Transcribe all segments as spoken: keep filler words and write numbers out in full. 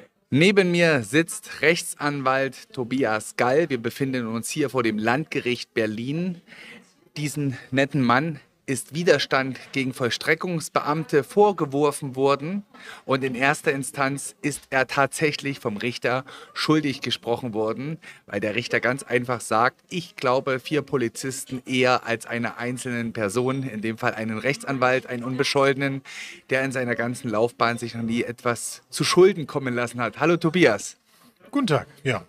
Neben mir sitzt Rechtsanwalt Tobias Gall. Wir befinden uns hier vor dem Landgericht Berlin. Diesen netten Mann ist Widerstand gegen Vollstreckungsbeamte vorgeworfen worden und in erster Instanz ist er tatsächlich vom Richter schuldig gesprochen worden, weil der Richter ganz einfach sagt, ich glaube vier Polizisten eher als einer einzelnen Person, in dem Fall einen Rechtsanwalt, einen Unbescholtenen, der in seiner ganzen Laufbahn sich noch nie etwas zu Schulden kommen lassen hat. Hallo Tobias. Guten Tag, ja.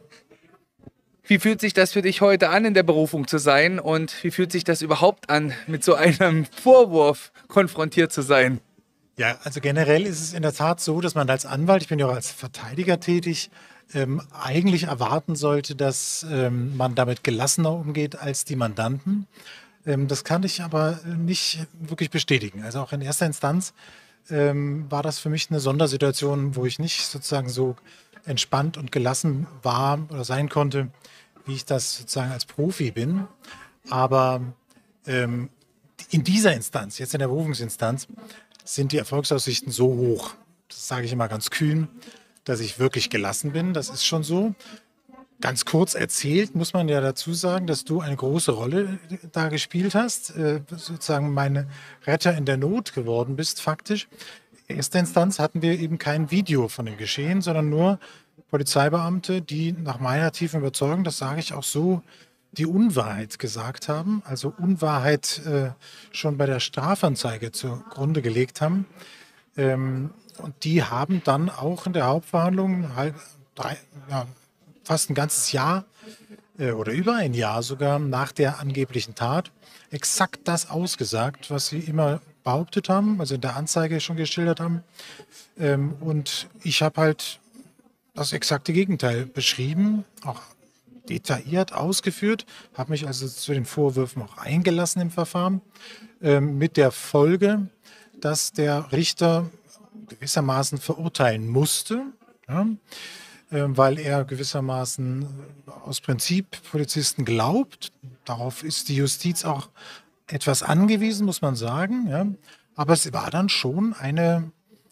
Wie fühlt sich das für dich heute an, in der Berufung zu sein? Und wie fühlt sich das überhaupt an, mit so einem Vorwurf konfrontiert zu sein? Ja, also generell ist es in der Tat so, dass man als Anwalt, ich bin ja auch als Verteidiger tätig, ähm, eigentlich erwarten sollte, dass ähm, man damit gelassener umgeht als die Mandanten. Ähm, das kann ich aber nicht wirklich bestätigen. Also auch in erster Instanz ähm, war das für mich eine Sondersituation, wo ich nicht sozusagen so entspannt und gelassen war oder sein konnte, wie ich das sozusagen als Profi bin. Aber ähm, in dieser Instanz, jetzt in der Berufungsinstanz, sind die Erfolgsaussichten so hoch, das sage ich immer ganz kühn, dass ich wirklich gelassen bin. Das ist schon so. Ganz kurz erzählt muss man ja dazu sagen, dass du eine große Rolle da gespielt hast, äh, sozusagen meine Retter in der Not geworden bist, faktisch. In erster Instanz hatten wir eben kein Video von dem Geschehen, sondern nur Polizeibeamte, die nach meiner tiefen Überzeugung, das sage ich auch so, die Unwahrheit gesagt haben, also Unwahrheit äh, schon bei der Strafanzeige zugrunde gelegt haben. Ähm, und die haben dann auch in der Hauptverhandlung halb, drei, ja, fast ein ganzes Jahr äh, oder über ein Jahr sogar nach der angeblichen Tat exakt das ausgesagt, was sie immer behauptet haben, also in der Anzeige schon geschildert haben. Ähm, und ich habe halt das exakte Gegenteil beschrieben, auch detailliert ausgeführt, habe mich also zu den Vorwürfen auch eingelassen im Verfahren, ähm, mit der Folge, dass der Richter gewissermaßen verurteilen musste, ja, äh, weil er gewissermaßen aus Prinzip Polizisten glaubt. Darauf ist die Justiz auch etwas angewiesen, muss man sagen. Ja. Aber es war dann schon eine,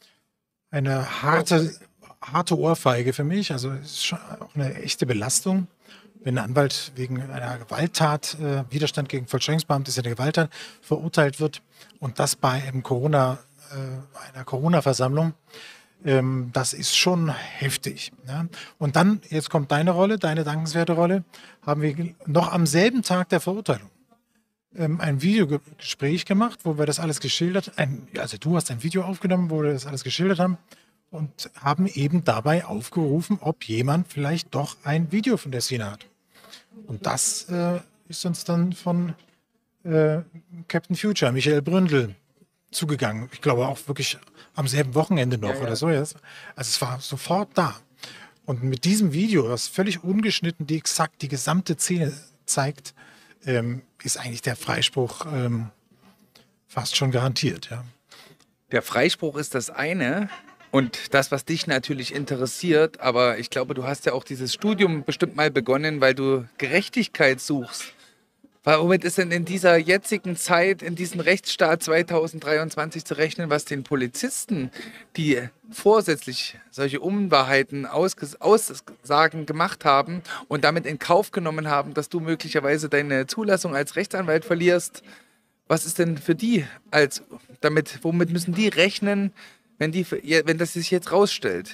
eine harte, harte Ohrfeige für mich. Also es ist schon auch eine echte Belastung. Wenn ein Anwalt wegen einer Gewalttat, äh, Widerstand gegen Vollstreckungsbeamte ist ja eine Gewalttat, verurteilt wird und das bei einem Corona, äh, einer Corona-Versammlung, ähm, das ist schon heftig. Ja? Und dann, jetzt kommt deine Rolle, deine dankenswerte Rolle, haben wir noch am selben Tag der Verurteilung ähm, ein Videogespräch gemacht, wo wir das alles geschildert, ein, also du hast ein Video aufgenommen, wo wir das alles geschildert haben und haben eben dabei aufgerufen, ob jemand vielleicht doch ein Video von der Szene hat. Und das äh, ist uns dann von äh, Captain Future, Michael Bründel, zugegangen. Ich glaube auch wirklich am selben Wochenende noch Ja, ja. oder so. Also es war sofort da. Und mit diesem Video, das völlig ungeschnitten die exakt die gesamte Szene zeigt, ähm, ist eigentlich der Freispruch ähm, fast schon garantiert. Ja. Der Freispruch ist das eine und das, was dich natürlich interessiert, aber ich glaube, du hast ja auch dieses Studium bestimmt mal begonnen, weil du Gerechtigkeit suchst. Womit ist denn in dieser jetzigen Zeit, in diesem Rechtsstaat zweitausenddreiundzwanzig zu rechnen, was den Polizisten, die vorsätzlich solche Unwahrheiten, Ausges Aussagen gemacht haben und damit in Kauf genommen haben, dass du möglicherweise deine Zulassung als Rechtsanwalt verlierst? Was ist denn für die als damit, womit müssen die rechnen, wenn die, wenn das sich jetzt rausstellt?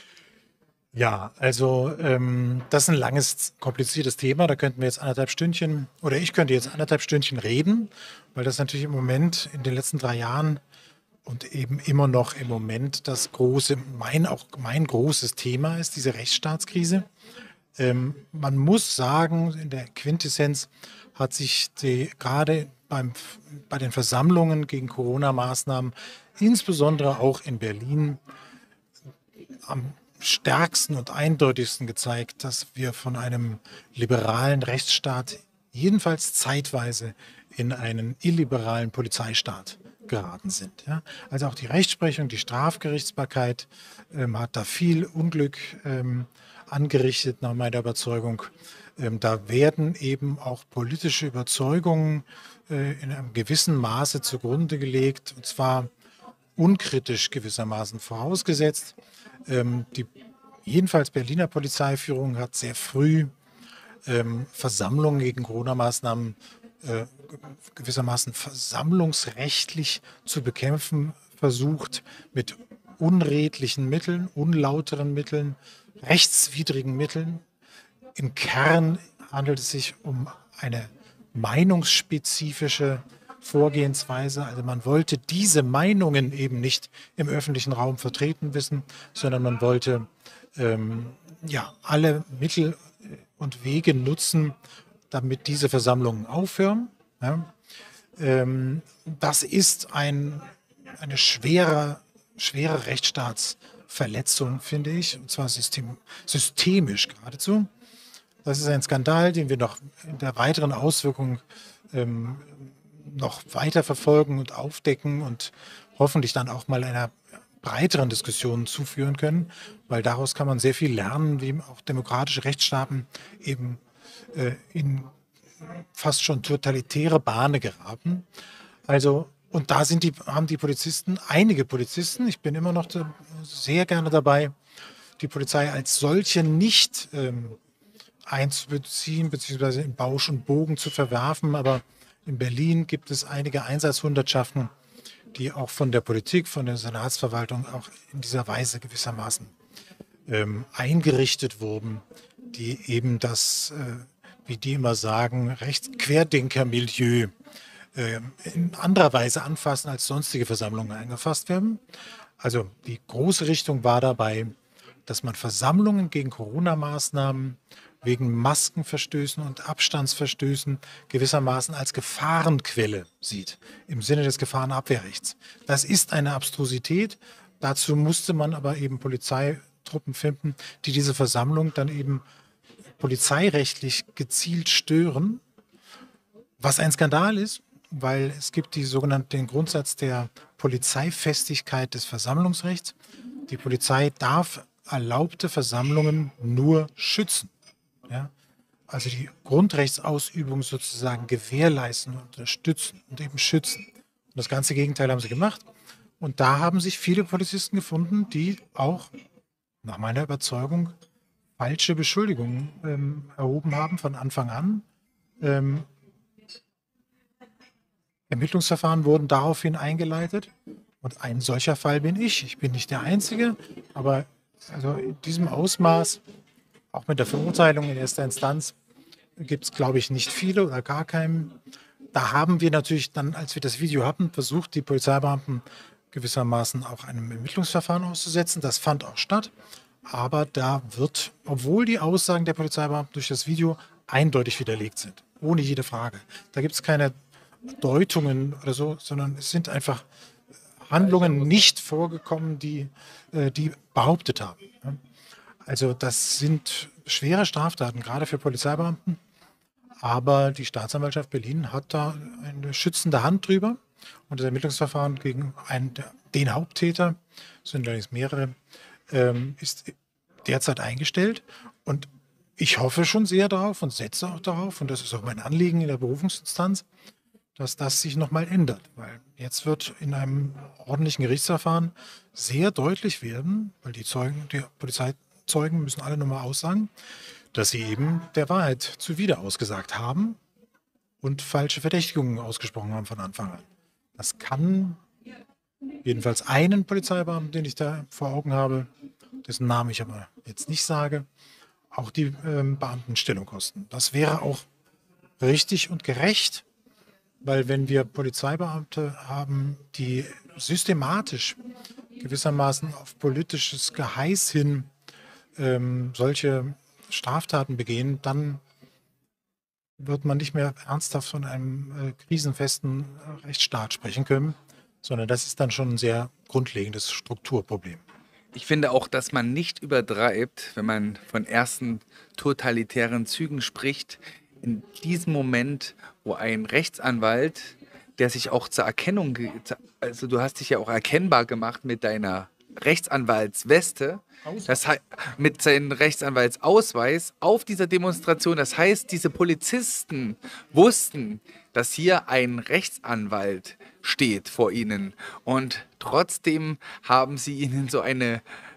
Ja, also ähm, das ist ein langes, kompliziertes Thema. Da könnten wir jetzt anderthalb Stündchen, oder ich könnte jetzt anderthalb Stündchen reden, weil das natürlich im Moment in den letzten drei Jahren und eben immer noch im Moment das große, mein auch mein großes Thema ist, diese Rechtsstaatskrise. Ähm, man muss sagen, in der Quintessenz hat sich die, gerade beim, bei den Versammlungen gegen Corona-Maßnahmen, insbesondere auch in Berlin, am stärksten und eindeutigsten gezeigt, dass wir von einem liberalen Rechtsstaat jedenfalls zeitweise in einen illiberalen Polizeistaat geraten sind. Ja. Also auch die Rechtsprechung, die Strafgerichtsbarkeit ähm, hat da viel Unglück ähm, angerichtet, nach meiner Überzeugung. Ähm, da werden eben auch politische Überzeugungen äh, in einem gewissen Maße zugrunde gelegt, und zwar unkritisch gewissermaßen vorausgesetzt. Ähm, die jedenfalls Berliner Polizeiführung hat sehr früh ähm, Versammlungen gegen Corona-Maßnahmen äh, gewissermaßen versammlungsrechtlich zu bekämpfen versucht, mit unredlichen Mitteln, unlauteren Mitteln, rechtswidrigen Mitteln. Im Kern handelt es sich um eine meinungsspezifische Vorgehensweise. Also man wollte diese Meinungen eben nicht im öffentlichen Raum vertreten wissen, sondern man wollte ähm, ja, alle Mittel und Wege nutzen, damit diese Versammlungen aufhören. Ja. Ähm, das ist ein, eine schwere, schwere Rechtsstaatsverletzung, finde ich, und zwar system, systemisch geradezu. Das ist ein Skandal, den wir noch in der weiteren Auswirkung ähm, noch weiter verfolgen und aufdecken und hoffentlich dann auch mal einer breiteren Diskussion zuführen können, weil daraus kann man sehr viel lernen, wie auch demokratische Rechtsstaaten eben äh, in fast schon totalitäre Bahnen geraten. Also, und da sind die, haben die Polizisten, einige Polizisten, ich bin immer noch da, sehr gerne dabei, die Polizei als solche nicht ähm, einzubeziehen, beziehungsweise in Bausch und Bogen zu verwerfen. Aber in Berlin gibt es einige Einsatzhundertschaften, die auch von der Politik, von der Senatsverwaltung auch in dieser Weise gewissermaßen ähm, eingerichtet wurden, die eben das, äh, wie die immer sagen, Rechtsquerdenker-Milieu äh, in anderer Weise anfassen, als sonstige Versammlungen eingefasst werden. Also die große Richtung war dabei, dass man Versammlungen gegen Corona-Maßnahmen wegen Maskenverstößen und Abstandsverstößen gewissermaßen als Gefahrenquelle sieht, im Sinne des Gefahrenabwehrrechts. Das ist eine Abstrusität. Dazu musste man aber eben Polizeitruppen finden, die diese Versammlung dann eben polizeirechtlich gezielt stören, was ein Skandal ist, weil es gibt die sogenannte, den Grundsatz der Polizeifestigkeit des Versammlungsrechts. Die Polizei darf erlaubte Versammlungen nur schützen. Ja? Also die Grundrechtsausübung sozusagen gewährleisten, unterstützen und eben schützen. Und das ganze Gegenteil haben sie gemacht. Und da haben sich viele Polizisten gefunden, die auch nach meiner Überzeugung falsche Beschuldigungen ähm, erhoben haben von Anfang an. Ähm, Ermittlungsverfahren wurden daraufhin eingeleitet. Und ein solcher Fall bin ich. Ich bin nicht der Einzige, aber also in diesem Ausmaß, auch mit der Verurteilung in erster Instanz, gibt es, glaube ich, nicht viele oder gar keinen. Da haben wir natürlich dann, als wir das Video hatten, versucht, die Polizeibeamten gewissermaßen auch einem Ermittlungsverfahren auszusetzen. Das fand auch statt. Aber da wird, obwohl die Aussagen der Polizeibeamten durch das Video eindeutig widerlegt sind, ohne jede Frage. Da gibt es keine Deutungen oder so, sondern es sind einfach Handlungen nicht vorgekommen, die äh, die behauptet haben. Also das sind schwere Straftaten, gerade für Polizeibeamten. Aber die Staatsanwaltschaft Berlin hat da eine schützende Hand drüber. Und das Ermittlungsverfahren gegen einen, den Haupttäter, es sind allerdings mehrere, ähm, ist derzeit eingestellt. Und ich hoffe schon sehr darauf und setze auch darauf, und das ist auch mein Anliegen in der Berufungsinstanz, dass das sich nochmal ändert. Weil jetzt wird in einem ordentlichen Gerichtsverfahren sehr deutlich werden, weil die Zeugen, die Polizeizeugen müssen alle nochmal aussagen, dass sie eben der Wahrheit zuwider ausgesagt haben und falsche Verdächtigungen ausgesprochen haben von Anfang an. Das kann jedenfalls einen Polizeibeamten, den ich da vor Augen habe, dessen Namen ich aber jetzt nicht sage, auch die ähm, Beamtenstellung kosten. Das wäre auch richtig und gerecht, weil wenn wir Polizeibeamte haben, die systematisch gewissermaßen auf politisches Geheiß hin ähm, solche Straftaten begehen, dann wird man nicht mehr ernsthaft von einem äh, krisenfesten Rechtsstaat sprechen können, sondern das ist dann schon ein sehr grundlegendes Strukturproblem. Ich finde auch, dass man nicht übertreibt, wenn man von ersten totalitären Zügen spricht, in diesem Moment, wo ein Rechtsanwalt, der sich auch zur Erkennung, also du hast dich ja auch erkennbar gemacht mit deiner Rechtsanwaltsweste, das heißt, mit seinem Rechtsanwaltsausweis auf dieser Demonstration. Das heißt, diese Polizisten wussten, dass hier ein Rechtsanwalt steht vor ihnen. Und trotzdem haben sie ihnen so eine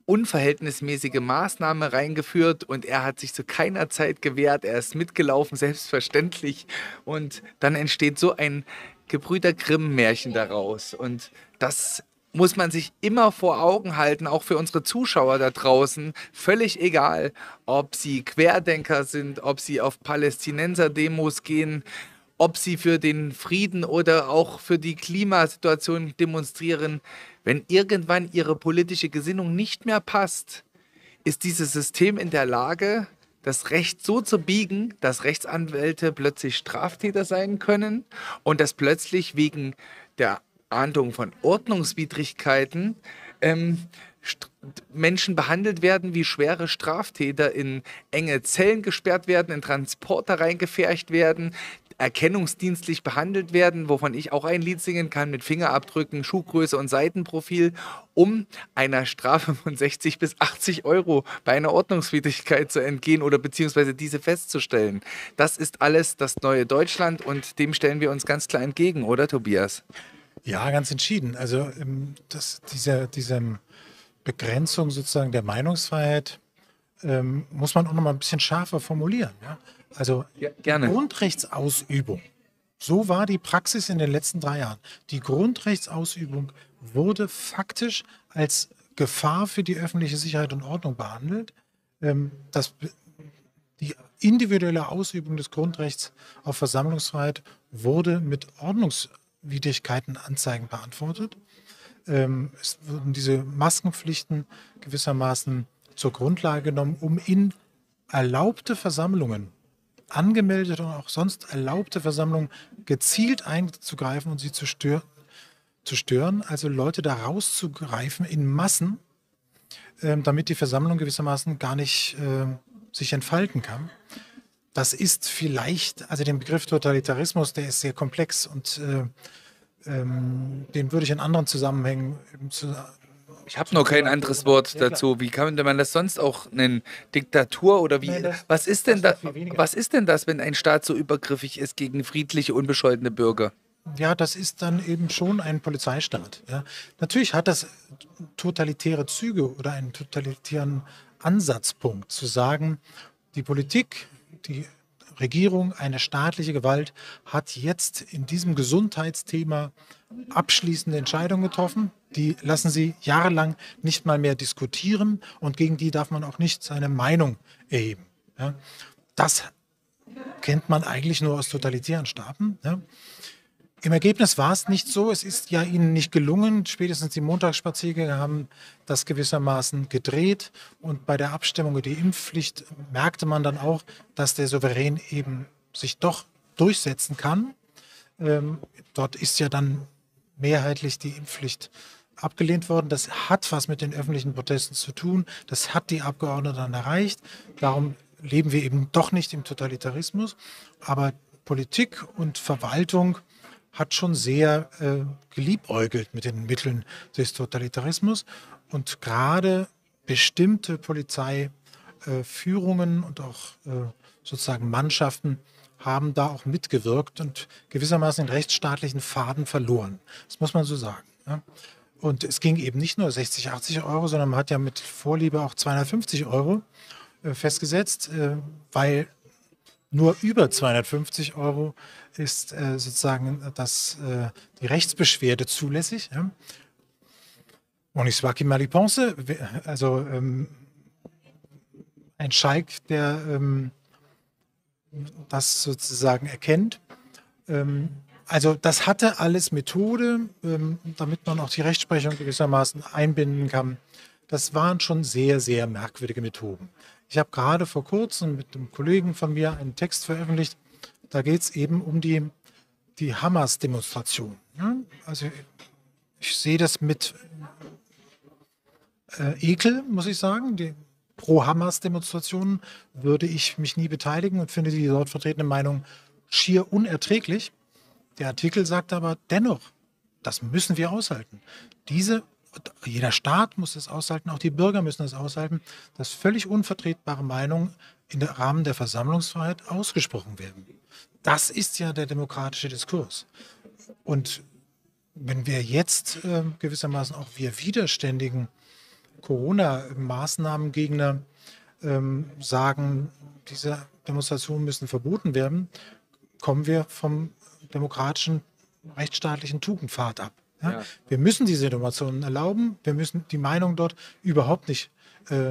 unverhältnismäßige Maßnahme reingeführt und er hat sich zu keiner Zeit gewehrt. Er ist mitgelaufen, selbstverständlich. Und dann entsteht so ein Gebrüder Grimm-Märchen daraus. Und das muss man sich immer vor Augen halten, auch für unsere Zuschauer da draußen. Völlig egal, ob sie Querdenker sind, ob sie auf Palästinenser-Demos gehen, ob sie für den Frieden oder auch für die Klimasituation demonstrieren. Wenn irgendwann ihre politische Gesinnung nicht mehr passt, ist dieses System in der Lage, das Recht so zu biegen, dass Rechtsanwälte plötzlich Straftäter sein können und dass plötzlich wegen der Ahndung von Ordnungswidrigkeiten ähm, St- Menschen behandelt werden wie schwere Straftäter, in enge Zellen gesperrt werden, in Transporter reingefercht werden, erkennungsdienstlich behandelt werden, wovon ich auch ein Lied singen kann mit Fingerabdrücken, Schuhgröße und Seitenprofil, um einer Strafe von sechzig bis achtzig Euro bei einer Ordnungswidrigkeit zu entgehen oder beziehungsweise diese festzustellen. Das ist alles das neue Deutschland und dem stellen wir uns ganz klar entgegen, oder Tobias? Ja, ganz entschieden. Also ähm, das, diese, diese Begrenzung sozusagen der Meinungsfreiheit ähm, muss man auch noch mal ein bisschen schärfer formulieren. Ja? Also Ja, die gerne. Grundrechtsausübung, so war die Praxis in den letzten drei Jahren. Die Grundrechtsausübung wurde faktisch als Gefahr für die öffentliche Sicherheit und Ordnung behandelt. Ähm, das, die individuelle Ausübung des Grundrechts auf Versammlungsfreiheit wurde mit Ordnungswidrigkeiten Anzeigen beantwortet. Ähm, es wurden diese Maskenpflichten gewissermaßen zur Grundlage genommen, um in erlaubte Versammlungen, angemeldete und auch sonst erlaubte Versammlungen gezielt einzugreifen und sie zu, stör zu stören, also Leute da rauszugreifen in Massen, ähm, damit die Versammlung gewissermaßen gar nicht äh, sich entfalten kann. Das ist vielleicht, also den Begriff Totalitarismus, der ist sehr komplex und äh, ähm, den würde ich in anderen Zusammenhängen eben zu, Ich habe noch kein anderes Wort dazu. Wie könnte man das sonst auch nennen? Diktatur oder wie? Nein, das- was ist denn das da, noch viel weniger. was ist denn das, wenn ein Staat so übergriffig ist gegen friedliche, unbescholtene Bürger? Ja, das ist dann eben schon ein Polizeistaat. Ja. Natürlich hat das totalitäre Züge oder einen totalitären Ansatzpunkt, zu sagen, die Politik, die Regierung, eine staatliche Gewalt hat jetzt in diesem Gesundheitsthema abschließende Entscheidungen getroffen. Die lassen sie jahrelang nicht mal mehr diskutieren und gegen die darf man auch nicht seine Meinung erheben. Ja. Das kennt man eigentlich nur aus totalitären Staaten. Ja. Im Ergebnis war es nicht so. Es ist ja ihnen nicht gelungen. Spätestens die Montagsspaziergänge haben das gewissermaßen gedreht. Und bei der Abstimmung über die Impfpflicht merkte man dann auch, dass der Souverän eben sich doch durchsetzen kann. Ähm, dort ist ja dann mehrheitlich die Impfpflicht abgelehnt worden. Das hat was mit den öffentlichen Protesten zu tun. Das hat die Abgeordneten dann erreicht. Darum leben wir eben doch nicht im Totalitarismus. Aber Politik und Verwaltung hat schon sehr äh, geliebäugelt mit den Mitteln des Totalitarismus. Und gerade bestimmte Polizeiführungen äh, und auch äh, sozusagen Mannschaften haben da auch mitgewirkt und gewissermaßen den rechtsstaatlichen Faden verloren. Das muss man so sagen. Ja. Und es ging eben nicht nur sechzig, achtzig Euro, sondern man hat ja mit Vorliebe auch zweihundertfünfzig Euro äh, festgesetzt, äh, weil nur über zweihundertfünfzig Euro ist äh, sozusagen das, äh, die Rechtsbeschwerde zulässig. Ja. On y soit qui mal y pense, also ähm, ein Schalk, der ähm, das sozusagen erkennt. Ähm, also das hatte alles Methode, ähm, damit man auch die Rechtsprechung gewissermaßen einbinden kann. Das waren schon sehr, sehr merkwürdige Methoden. Ich habe gerade vor kurzem mit einem Kollegen von mir einen Text veröffentlicht. Da geht es eben um die, die Hamas-Demonstration. Ja? Also ich sehe das mit äh, Ekel, muss ich sagen. Die Pro-Hamas-Demonstrationen würde ich mich nie beteiligen und finde die dort vertretene Meinung schier unerträglich. Der Artikel sagt aber dennoch, das müssen wir aushalten. Diese Jeder Staat muss es aushalten, auch die Bürger müssen es aushalten, dass völlig unvertretbare Meinungen im Rahmen der Versammlungsfreiheit ausgesprochen werden. Das ist ja der demokratische Diskurs. Und wenn wir jetzt äh, gewissermaßen auch wir Widerständigen Corona-Maßnahmengegner ähm, sagen, diese Demonstrationen müssen verboten werden, kommen wir vom demokratischen, rechtsstaatlichen Tugendpfad ab. Ja? Ja. Wir müssen diese Demonstrationen erlauben, wir müssen die Meinung dort überhaupt nicht äh,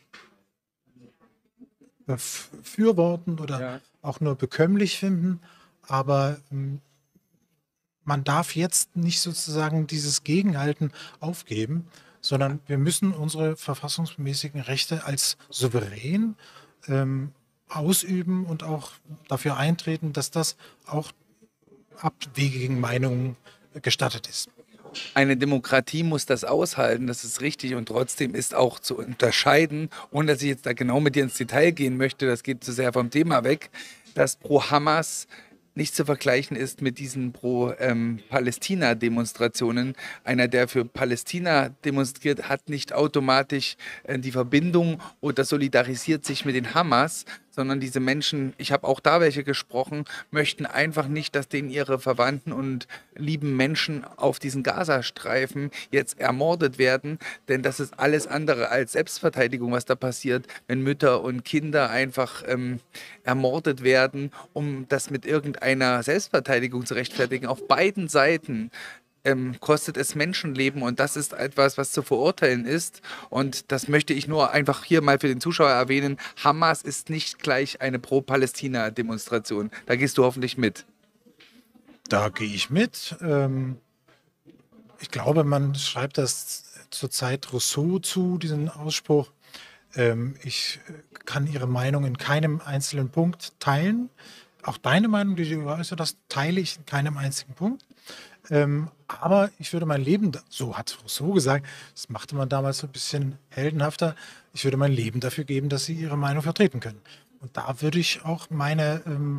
befürworten oder Ja. auch nur bekömmlich finden, aber ähm, man darf jetzt nicht sozusagen dieses Gegenhalten aufgeben, sondern wir müssen unsere verfassungsmäßigen Rechte als souverän ähm, ausüben und auch dafür eintreten, dass das auch abwegigen Meinungen gestattet ist. Eine Demokratie muss das aushalten, das ist richtig. Und trotzdem ist auch zu unterscheiden, ohne dass ich jetzt da genau mit dir ins Detail gehen möchte, das geht zu sehr vom Thema weg, dass pro Hamas nicht zu vergleichen ist mit diesen Pro-Palästina-Demonstrationen. Einer, der für Palästina demonstriert, hat nicht automatisch äh, die Verbindung oder solidarisiert sich mit den Hamas, sondern diese Menschen, ich habe auch da welche gesprochen, möchten einfach nicht, dass denen ihre Verwandten und lieben Menschen auf diesen Gazastreifen jetzt ermordet werden, denn das ist alles andere als Selbstverteidigung, was da passiert, wenn Mütter und Kinder einfach ähm, ermordet werden, um das mit irgendeiner Selbstverteidigung zu rechtfertigen. Auf beiden Seiten ähm, kostet es Menschenleben und das ist etwas, was zu verurteilen ist. Und das möchte ich nur einfach hier mal für den Zuschauer erwähnen. Hamas ist nicht gleich eine Pro-Palästina-Demonstration. Da gehst du hoffentlich mit. Da gehe ich mit. Ähm, ich glaube, man schreibt das zurzeit Rousseau zu, diesen Ausspruch. Ähm, ich kann Ihre Meinung in keinem einzelnen Punkt teilen. Auch deine Meinung, die du äußerst hast, teile ich in keinem einzigen Punkt. Ähm, aber ich würde mein Leben, da- so hat Rousseau gesagt, das machte man damals so ein bisschen heldenhafter, ich würde mein Leben dafür geben, dass sie ihre Meinung vertreten können. Und da würde ich auch meine ähm,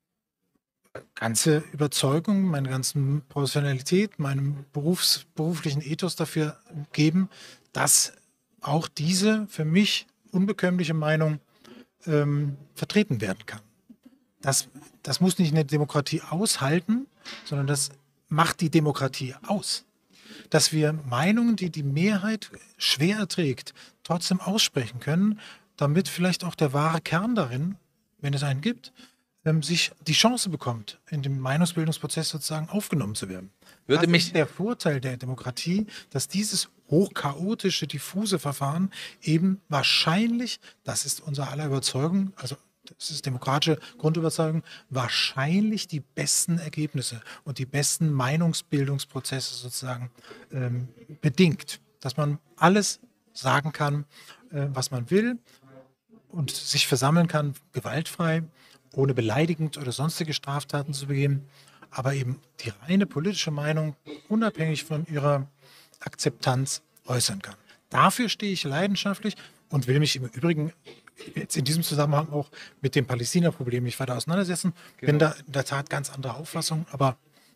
ganze Überzeugung, meine ganze Professionalität, meinem Berufs, beruflichen Ethos dafür geben, dass auch diese für mich unbekömmliche Meinung ähm, vertreten werden kann. Das, das muss nicht eine Demokratie aushalten, sondern das macht die Demokratie aus. Dass wir Meinungen, die die Mehrheit schwer erträgt, trotzdem aussprechen können, damit vielleicht auch der wahre Kern darin, wenn es einen gibt, ähm, sich die Chance bekommt, in dem Meinungsbildungsprozess sozusagen aufgenommen zu werden. Würde Das mich ist der Vorteil der Demokratie, dass dieses hochchaotische, diffuse Verfahren eben wahrscheinlich, das ist unser aller Überzeugung, also das ist demokratische Grundüberzeugung, wahrscheinlich die besten Ergebnisse und die besten Meinungsbildungsprozesse sozusagen ähm, bedingt. Dass man alles sagen kann, äh, was man will und sich versammeln kann, gewaltfrei, ohne beleidigend oder sonstige Straftaten zu begehen, aber eben die reine politische Meinung unabhängig von ihrer Akzeptanz äußern kann. Dafür stehe ich leidenschaftlich und will mich im Übrigen jetzt in diesem Zusammenhang auch mit dem Palästina-Problem nicht weiter auseinandersetzen. Bin da in der Tat ganz anderer Auffassung, aber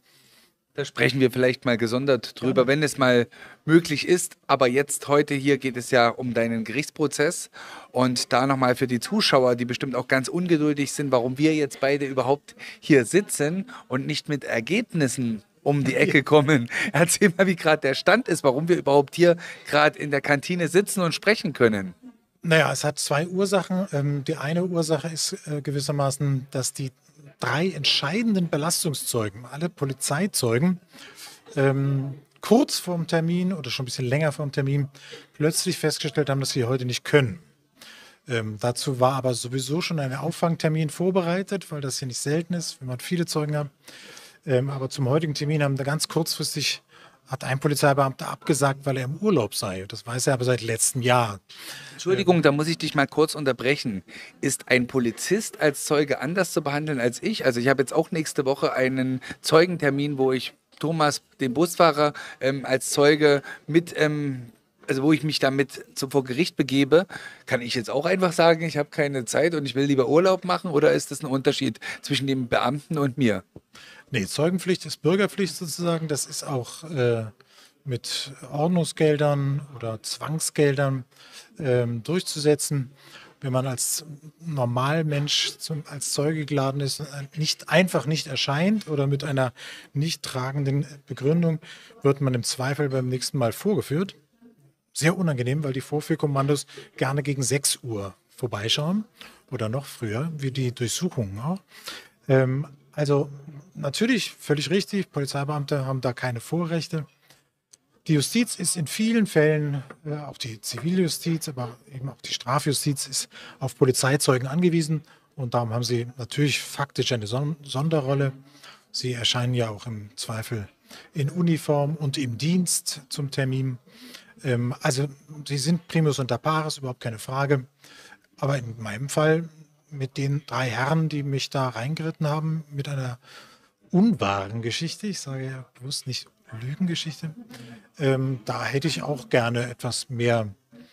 Da sprechen wir vielleicht mal gesondert drüber, wenn es mal möglich ist. Aber jetzt, heute hier geht es ja um deinen Gerichtsprozess. Und da nochmal für die Zuschauer, die bestimmt auch ganz ungeduldig sind, warum wir jetzt beide überhaupt hier sitzen und nicht mit Ergebnissen um die Ecke kommen. Erzähl mal, wie gerade der Stand ist, warum wir überhaupt hier gerade in der Kantine sitzen und sprechen können. naja, es hat zwei Ursachen. Ähm, die eine Ursache ist äh, gewissermaßen, dass die drei entscheidenden Belastungszeugen, alle Polizeizeugen, ähm, kurz vorm Termin oder schon ein bisschen länger vorm Termin plötzlich festgestellt haben, dass sie heute nicht können. Ähm, dazu war aber sowieso schon ein Auffangtermin vorbereitet, weil das hier nicht selten ist, wenn man viele Zeugen hat. Ähm, aber zum heutigen Termin haben da ganz kurzfristig hat ein Polizeibeamter abgesagt, weil er im Urlaub sei. Das weiß er aber seit letztem Jahr. Entschuldigung, da muss ich dich mal kurz unterbrechen. Ist ein Polizist als Zeuge anders zu behandeln als ich? Also ich habe jetzt auch nächste Woche einen Zeugentermin, wo ich Thomas, den Busfahrer, ähm, als Zeuge mit, ähm, also wo ich mich damit zu, vor Gericht begebe. Kann ich jetzt auch einfach sagen, ich habe keine Zeit und ich will lieber Urlaub machen? Oder ist das ein Unterschied zwischen dem Beamten und mir? Nee, Zeugenpflicht ist Bürgerpflicht sozusagen. Das ist auch äh, mit Ordnungsgeldern oder Zwangsgeldern ähm, durchzusetzen. Wenn man als Normalmensch zum, als Zeuge geladen ist, und nicht, einfach nicht erscheint oder mit einer nicht tragenden Begründung, wird man im Zweifel beim nächsten Mal vorgeführt. sehr unangenehm, weil die Vorführkommandos gerne gegen sechs Uhr vorbeischauen oder noch früher, wie die Durchsuchungen auch. Ähm, also natürlich völlig richtig, Polizeibeamte haben da keine Vorrechte. Die Justiz ist in vielen Fällen, äh, auch die Ziviljustiz, aber eben auch die Strafjustiz ist auf Polizeizeugen angewiesen und darum haben sie natürlich faktisch eine Son Sonderrolle. Sie erscheinen ja auch im Zweifel in Uniform und im Dienst zum Termin. Ähm, also sie sind primus inter pares, überhaupt keine Frage. Aber in meinem Fall mit den drei Herren, die mich da reingeritten haben, mit einer unwahren Geschichte, ich sage ja bewusst nicht Lügengeschichte, ähm, da hätte ich auch gerne etwas mehr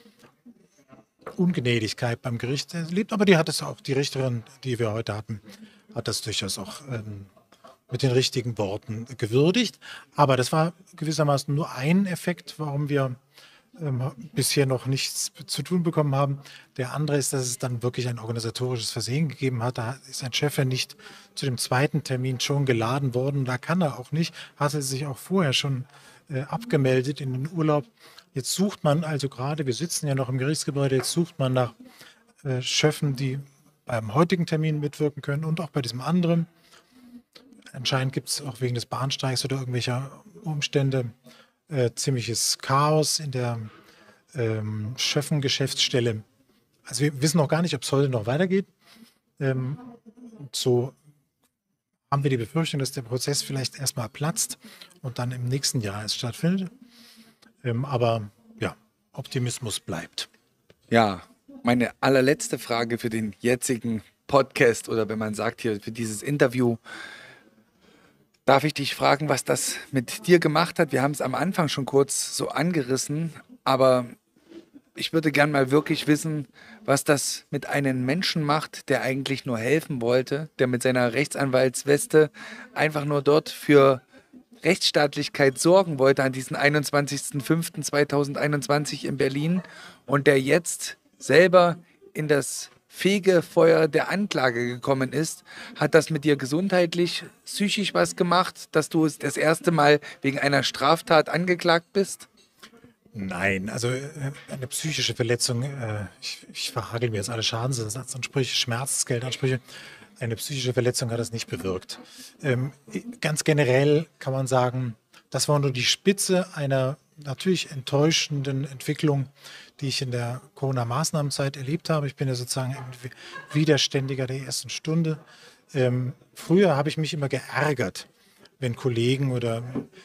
Ungnädigkeit beim Gericht erlebt. Aber die hat es auch, die Richterin, die wir heute hatten, hat das durchaus auch ähm, mit den richtigen Worten gewürdigt. Aber das war gewissermaßen nur ein Effekt, warum wir ähm, bisher noch nichts zu tun bekommen haben. Der andere ist, dass es dann wirklich ein organisatorisches Versehen gegeben hat. Da ist ein Chef ja nicht zu dem zweiten Termin schon geladen worden. Da kann er auch nicht, hatte sich auch vorher schon äh, abgemeldet in den Urlaub. Jetzt sucht man also gerade, wir sitzen ja noch im Gerichtsgebäude, jetzt sucht man nach äh, Schöffen, die beim heutigen Termin mitwirken können und auch bei diesem anderen. Anscheinend gibt es auch wegen des Bahnstreiks oder irgendwelcher Umstände äh, ziemliches Chaos in der ähm, Schöffen-Geschäftsstelle. Also wir wissen noch gar nicht, ob es heute noch weitergeht. Ähm, so haben wir die Befürchtung, dass der Prozess vielleicht erstmal platzt und dann im nächsten Jahr erst stattfindet. Ähm, aber ja, Optimismus bleibt. Ja, meine allerletzte Frage für den jetzigen Podcast oder wenn man sagt hier für dieses Interview. Darf ich dich fragen, was das mit dir gemacht hat? Wir haben es am Anfang schon kurz so angerissen, aber ich würde gern mal wirklich wissen, was das mit einem Menschen macht, der eigentlich nur helfen wollte, der mit seiner Rechtsanwaltsweste einfach nur dort für Rechtsstaatlichkeit sorgen wollte an diesem einundzwanzigsten fünften zweitausendeinundzwanzig in Berlin und der jetzt selber in das Fegefeuer der Anklage gekommen ist. Hat das mit dir gesundheitlich, psychisch was gemacht, dass du das erste Mal wegen einer Straftat angeklagt bist? Nein, also äh, eine psychische Verletzung, äh, ich, ich verhagel mir jetzt alle Schadensersatzansprüche, Schmerzgeldansprüche. Eine psychische Verletzung hat das nicht bewirkt. Ähm, ganz generell kann man sagen, das war nur die Spitze einer natürlich enttäuschenden Entwicklung, die ich in der Corona-Maßnahmenzeit erlebt habe. Ich bin ja sozusagen ein Widerständiger der ersten Stunde. Ähm, früher habe ich mich immer geärgert, wenn Kollegen oder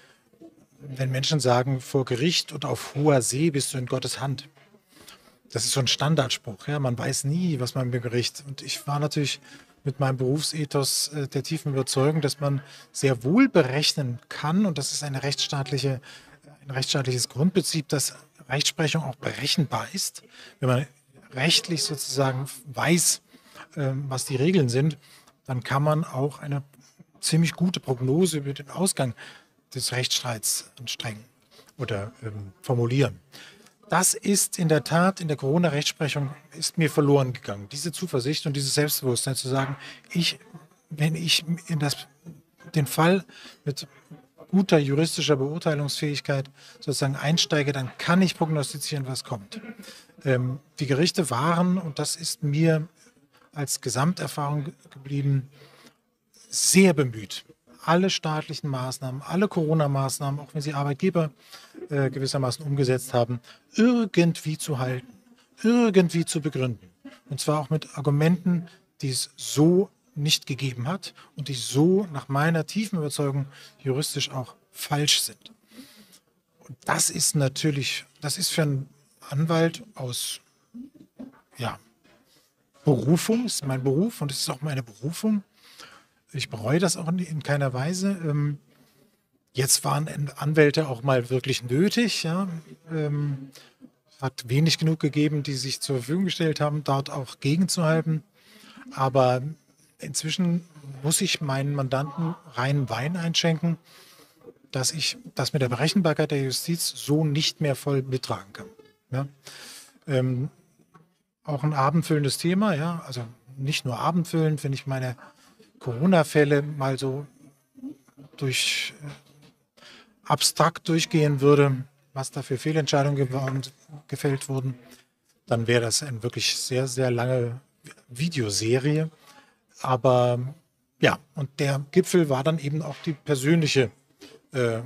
wenn Menschen sagen, vor Gericht und auf hoher See bist du in Gottes Hand. Das ist so ein Standardspruch. Ja? Man weiß nie, was man im Gericht. Und ich war natürlich mit meinem Berufsethos äh, der tiefen Überzeugung, dass man sehr wohl berechnen kann. Und das ist eine rechtsstaatliche, ein rechtsstaatliches Grundprinzip, dass Rechtsprechung auch berechenbar ist. Wenn man rechtlich sozusagen weiß, äh, was die Regeln sind, dann kann man auch eine ziemlich gute Prognose über den Ausgang des Rechtsstreits anstrengen oder ähm, formulieren. Das ist in der Tat in der Corona-Rechtsprechung ist mir verloren gegangen. Diese Zuversicht und dieses Selbstbewusstsein zu sagen, ich, wenn ich in das, den Fall mit guter juristischer Beurteilungsfähigkeit sozusagen einsteige, dann kann ich prognostizieren, was kommt. Ähm, die Gerichte waren, und das ist mir als Gesamterfahrung geblieben, sehr bemüht, alle staatlichen Maßnahmen, alle Corona-Maßnahmen, auch wenn sie Arbeitgeber äh, gewissermaßen umgesetzt haben, irgendwie zu halten, irgendwie zu begründen. Und zwar auch mit Argumenten, die es so nicht gegeben hat und die so nach meiner tiefen Überzeugung juristisch auch falsch sind. Und das ist natürlich, das ist für einen Anwalt aus ja, Berufung, ist mein Beruf und es ist auch meine Berufung. Ich bereue das auch in keiner Weise. Jetzt waren Anwälte auch mal wirklich nötig. Ja. Es hat wenig genug gegeben, die sich zur Verfügung gestellt haben, dort auch gegenzuhalten. Aber inzwischen muss ich meinen Mandanten reinen Wein einschenken, dass ich das mit der Berechenbarkeit der Justiz so nicht mehr voll mittragen kann. Ja. Ähm, auch ein abendfüllendes Thema, ja, also nicht nur abendfüllend, wenn ich meine Corona-Fälle mal so durch äh, abstrakt durchgehen würde, was da für Fehlentscheidungen geworden, gefällt wurden, dann wäre das eine wirklich sehr, sehr lange Videoserie. Aber ja, und der Gipfel war dann eben auch die persönliche äh,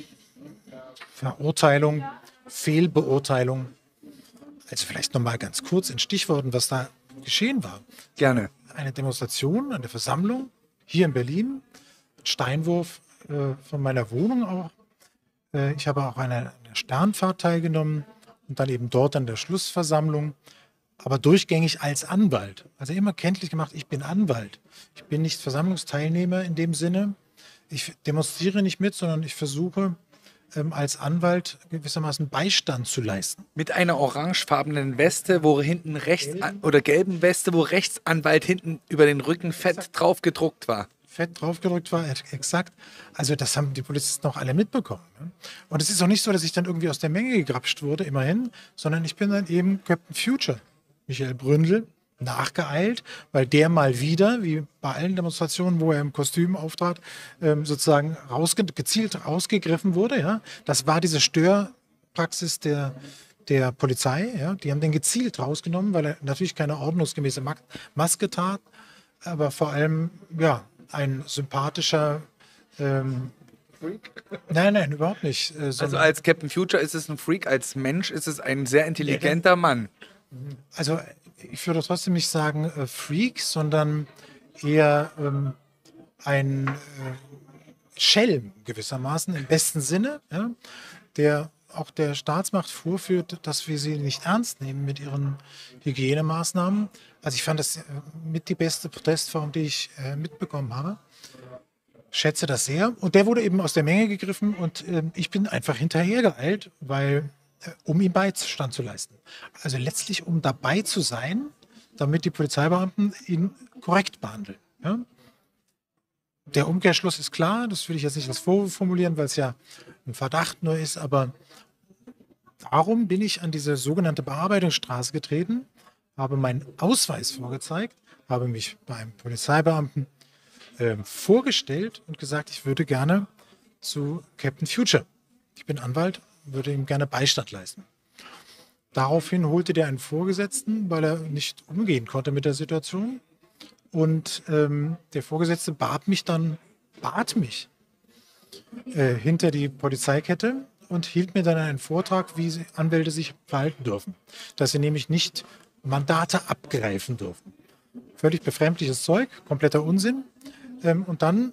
Verurteilung, Fehlbeurteilung. Also vielleicht nochmal ganz kurz in Stichworten, was da geschehen war. Gerne. Eine Demonstration, eine Versammlung hier in Berlin, Steinwurf äh, von meiner Wohnung auch. Äh, ich habe auch an einer, einer Sternfahrt teilgenommen und dann eben dort an der Schlussversammlung, aber durchgängig als Anwalt. Also immer kenntlich gemacht, ich bin Anwalt. Ich bin nicht Versammlungsteilnehmer in dem Sinne. Ich demonstriere nicht mit, sondern ich versuche ähm, als Anwalt gewissermaßen Beistand zu leisten. Mit einer orangefarbenen Weste, wo hinten rechts, oder gelben Weste, wo Rechtsanwalt hinten über den Rücken fett drauf gedruckt war. Fett draufgedrückt war, exakt. Also das haben die Polizisten auch alle mitbekommen. Ne? Und es ist auch nicht so, dass ich dann irgendwie aus der Menge gegrapscht wurde, immerhin, sondern ich bin dann eben Captain Future, Michael Bründel, nachgeeilt, weil der mal wieder, wie bei allen Demonstrationen, wo er im Kostüm auftrat, ähm, sozusagen rausge gezielt rausgegriffen wurde. Ja? Das war diese Störpraxis der, der Polizei. Ja? Die haben den gezielt rausgenommen, weil er natürlich keine ordnungsgemäße Ma Maske tat, aber vor allem, ja, ein sympathischer ähm, Freak? Nein, nein, überhaupt nicht. Äh, also als Captain Future ist es ein Freak, als Mensch ist es ein sehr intelligenter Mann. Also ich würde trotzdem nicht sagen äh, Freak, sondern eher ähm, ein äh, Schelm gewissermaßen, im besten Sinne, ja, der auch der Staatsmacht vorführt, dass wir sie nicht ernst nehmen mit ihren Hygienemaßnahmen. Also ich fand das äh, mit die beste Protestform, die ich äh, mitbekommen habe. Schätze das sehr. Und der wurde eben aus der Menge gegriffen und äh, ich bin einfach hinterhergeeilt, weil, äh, um ihm Beistand zu leisten. Also letztlich, um dabei zu sein, damit die Polizeibeamten ihn korrekt behandeln. Ja? Der Umkehrschluss ist klar, das will ich jetzt nicht als Vorwurf formulieren, weil es ja ein Verdacht nur ist, aber darum bin ich an diese sogenannte Bearbeitungsstraße getreten, habe meinen Ausweis vorgezeigt, habe mich beim Polizeibeamten äh, vorgestellt und gesagt, ich würde gerne zu Captain Future. Ich bin Anwalt, würde ihm gerne Beistand leisten. Daraufhin holte der einen Vorgesetzten, weil er nicht umgehen konnte mit der Situation. Und ähm, der Vorgesetzte bat mich dann, bat mich äh, hinter die Polizeikette und hielt mir dann einen Vortrag, wie sie Anwälte sich verhalten dürfen. Dass sie nämlich nicht Mandate abgreifen dürfen. Völlig befremdliches Zeug, kompletter Unsinn. Ähm, und dann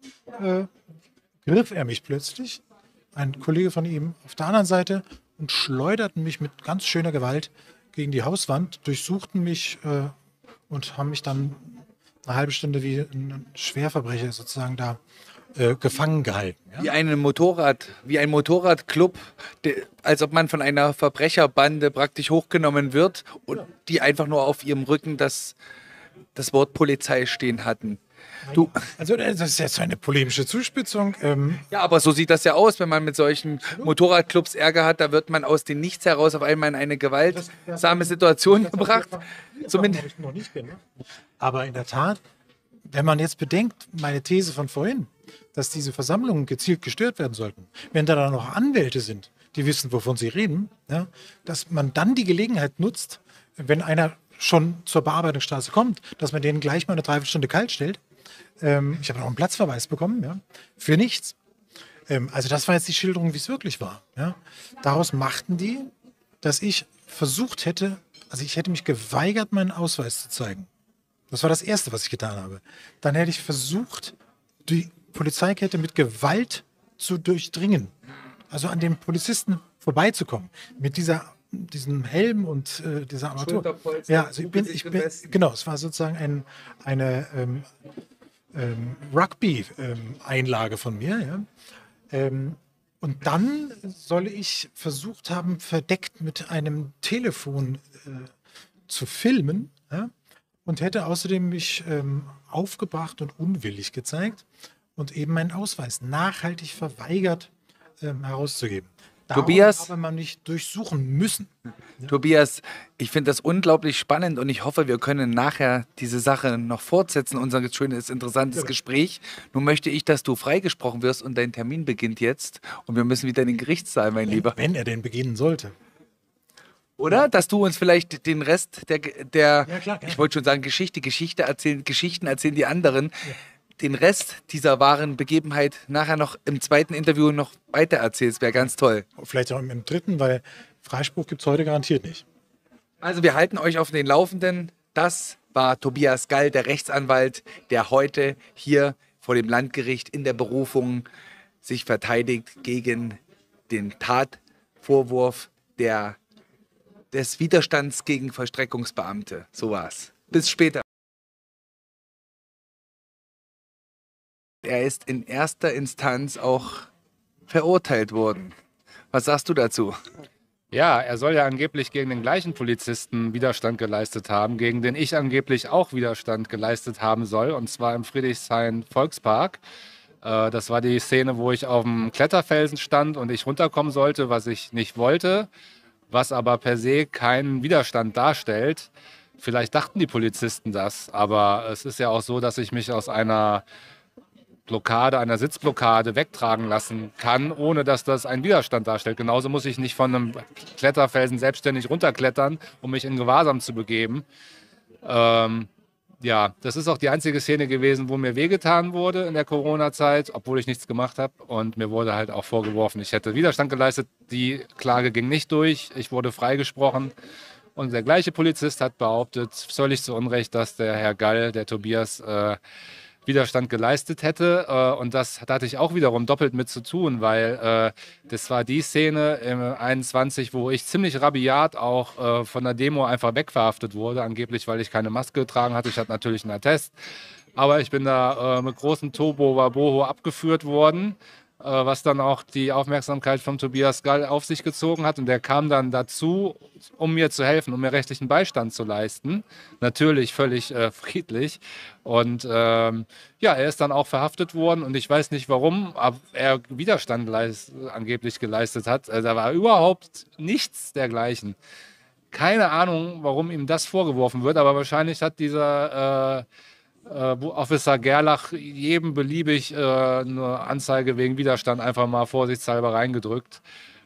äh, griff er mich plötzlich, ein Kollege von ihm auf der anderen Seite, und schleuderten mich mit ganz schöner Gewalt gegen die Hauswand, durchsuchten mich äh, und haben mich dann eine halbe Stunde wie ein Schwerverbrecher sozusagen da äh, gefangen gehalten. Ja? Wie eine Motorrad, wie ein Motorradclub, de, als ob man von einer Verbrecherbande praktisch hochgenommen wird und die einfach nur auf ihrem Rücken das, das Wort Polizei stehen hatten. Du, also das ist jetzt eine polemische Zuspitzung. Ähm, ja, aber so sieht das ja aus, wenn man mit solchen Motorradclubs Ärger hat, da wird man aus dem Nichts heraus auf einmal in eine gewaltsame Situation gebracht. Zumindest noch nicht gemacht. Aber in der Tat, wenn man jetzt bedenkt, meine These von vorhin, dass diese Versammlungen gezielt gestört werden sollten, wenn da dann noch Anwälte sind, die wissen, wovon sie reden, ja, dass man dann die Gelegenheit nutzt, wenn einer schon zur Bearbeitungsstraße kommt, dass man den gleich mal eine Dreiviertelstunde kalt stellt. Ähm, ich habe noch einen Platzverweis bekommen, ja, für nichts. Ähm, also das war jetzt die Schilderung, wie es wirklich war. Ja. Daraus machten die, dass ich versucht hätte, also ich hätte mich geweigert, meinen Ausweis zu zeigen. Das war das Erste, was ich getan habe. Dann hätte ich versucht, die Polizeikette mit Gewalt zu durchdringen. Also an den Polizisten vorbeizukommen. Mit dieser diesem Helm und äh, dieser Armatur. Ja, also ich bin, ich bin, genau, es war sozusagen ein, eine ähm, ähm, Rugby-Einlage ähm, von mir. Ja. Ähm, und dann soll ich versucht haben, verdeckt mit einem Telefon äh, zu filmen, ja, und hätte außerdem mich ähm, aufgebracht und unwillig gezeigt und eben meinen Ausweis nachhaltig verweigert ähm, herauszugeben. Darum Tobias, habe man nicht durchsuchen müssen. Tobias, ich finde das unglaublich spannend und ich hoffe, wir können nachher diese Sache noch fortsetzen, unser schönes, interessantes Gespräch. Nun möchte ich, dass du freigesprochen wirst und dein Termin beginnt jetzt und wir müssen wieder in den Gerichtssaal, mein Lieber. Wenn er denn beginnen sollte. Oder? Dass du uns vielleicht den Rest der, der Ja, klar, gerne. ich wollte schon sagen Geschichte, Geschichte erzählen, Geschichten erzählen die anderen, den Rest dieser wahren Begebenheit nachher noch im zweiten Interview noch weiter erzählst, wäre ganz toll. Vielleicht auch im dritten, weil Freispruch gibt es heute garantiert nicht. Also wir halten euch auf den Laufenden. Das war Tobias Gall, der Rechtsanwalt, der heute hier vor dem Landgericht in der Berufung sich verteidigt gegen den Tatvorwurf der, des Widerstands gegen Vollstreckungsbeamte. So war's. Bis später. Er ist in erster Instanz auch verurteilt worden. Was sagst du dazu? Ja, er soll ja angeblich gegen den gleichen Polizisten Widerstand geleistet haben, gegen den ich angeblich auch Widerstand geleistet haben soll, und zwar im Friedrichshain Volkspark. Äh, das war die Szene, wo ich auf dem Kletterfelsen stand und ich runterkommen sollte, was ich nicht wollte, was aber per se keinen Widerstand darstellt. Vielleicht dachten die Polizisten das, aber es ist ja auch so, dass ich mich aus einer Blockade, einer Sitzblockade wegtragen lassen kann, ohne dass das einen Widerstand darstellt. Genauso muss ich nicht von einem Kletterfelsen selbstständig runterklettern, um mich in Gewahrsam zu begeben. Ähm, ja, das ist auch die einzige Szene gewesen, wo mir wehgetan wurde in der Corona-Zeit, obwohl ich nichts gemacht habe. Und mir wurde halt auch vorgeworfen, ich hätte Widerstand geleistet. Die Klage ging nicht durch. Ich wurde freigesprochen. Und der gleiche Polizist hat behauptet, völlig zu Unrecht, dass der Herr Gall, der Tobias, äh, Widerstand geleistet hätte. Äh, und das da hatte ich auch wiederum doppelt mit zu tun, weil äh, das war die Szene im einundzwanzig, wo ich ziemlich rabiat auch äh, von der Demo einfach wegverhaftet wurde, angeblich, weil ich keine Maske getragen hatte. Ich hatte natürlich einen Attest, aber ich bin da äh, mit großem Tobo Waboho abgeführt worden, äh, was dann auch die Aufmerksamkeit von Tobias Gall auf sich gezogen hat. Und der kam dann dazu, um mir zu helfen, um mir rechtlichen Beistand zu leisten. Natürlich völlig äh, friedlich. Und ähm, ja, er ist dann auch verhaftet worden und ich weiß nicht warum, aber er Widerstand leist, angeblich geleistet hat. Also da war überhaupt nichts dergleichen. Keine Ahnung, warum ihm das vorgeworfen wird, aber wahrscheinlich hat dieser äh, äh, Officer Gerlach jedem beliebig äh, eine Anzeige wegen Widerstand einfach mal vorsichtshalber reingedrückt.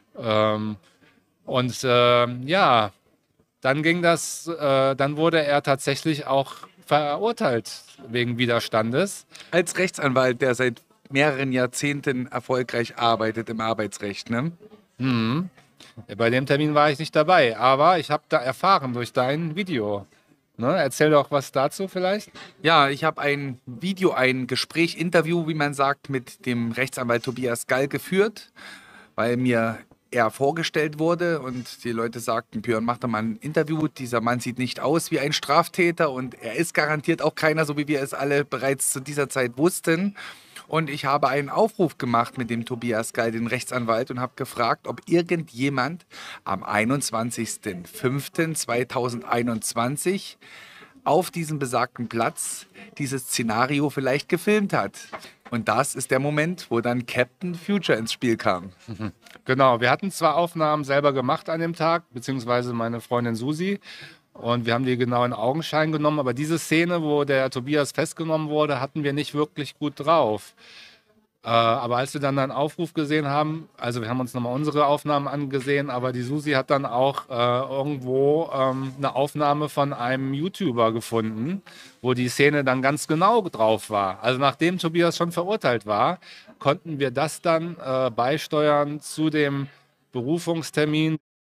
Ähm, und ähm, ja, dann ging das, äh, dann wurde er tatsächlich auch verurteilt wegen Widerstandes. Als Rechtsanwalt, der seit mehreren Jahrzehnten erfolgreich arbeitet im Arbeitsrecht, ne? Mhm. Bei dem Termin war ich nicht dabei, aber ich habe da erfahren durch dein Video. Ne? Erzähl doch was dazu vielleicht. Ja, ich habe ein Video, ein Gespräch, Interview, wie man sagt, mit dem Rechtsanwalt Tobias Gall geführt, weil mir er vorgestellt wurde und die Leute sagten, Björn, mach doch mal ein Interview, dieser Mann sieht nicht aus wie ein Straftäter und er ist garantiert auch keiner, so wie wir es alle bereits zu dieser Zeit wussten. Und ich habe einen Aufruf gemacht mit dem Tobias Gall, den Rechtsanwalt, und habe gefragt, ob irgendjemand am einundzwanzigsten fünften zweitausendeinundzwanzig auf diesem besagten Platz dieses Szenario vielleicht gefilmt hat. Und das ist der Moment, wo dann Captain Future ins Spiel kam. Genau, wir hatten zwar Aufnahmen selber gemacht an dem Tag, beziehungsweise meine Freundin Susi. Und wir haben die genau in Augenschein genommen. Aber diese Szene, wo der Tobias festgenommen wurde, hatten wir nicht wirklich gut drauf. Äh, aber als wir dann einen Aufruf gesehen haben, also wir haben uns nochmal unsere Aufnahmen angesehen, aber die Susi hat dann auch äh, irgendwo ähm, eine Aufnahme von einem YouTuber gefunden, wo die Szene dann ganz genau drauf war. Also nachdem Tobias schon verurteilt war, konnten wir das dann äh, beisteuern zu dem Berufungstermin.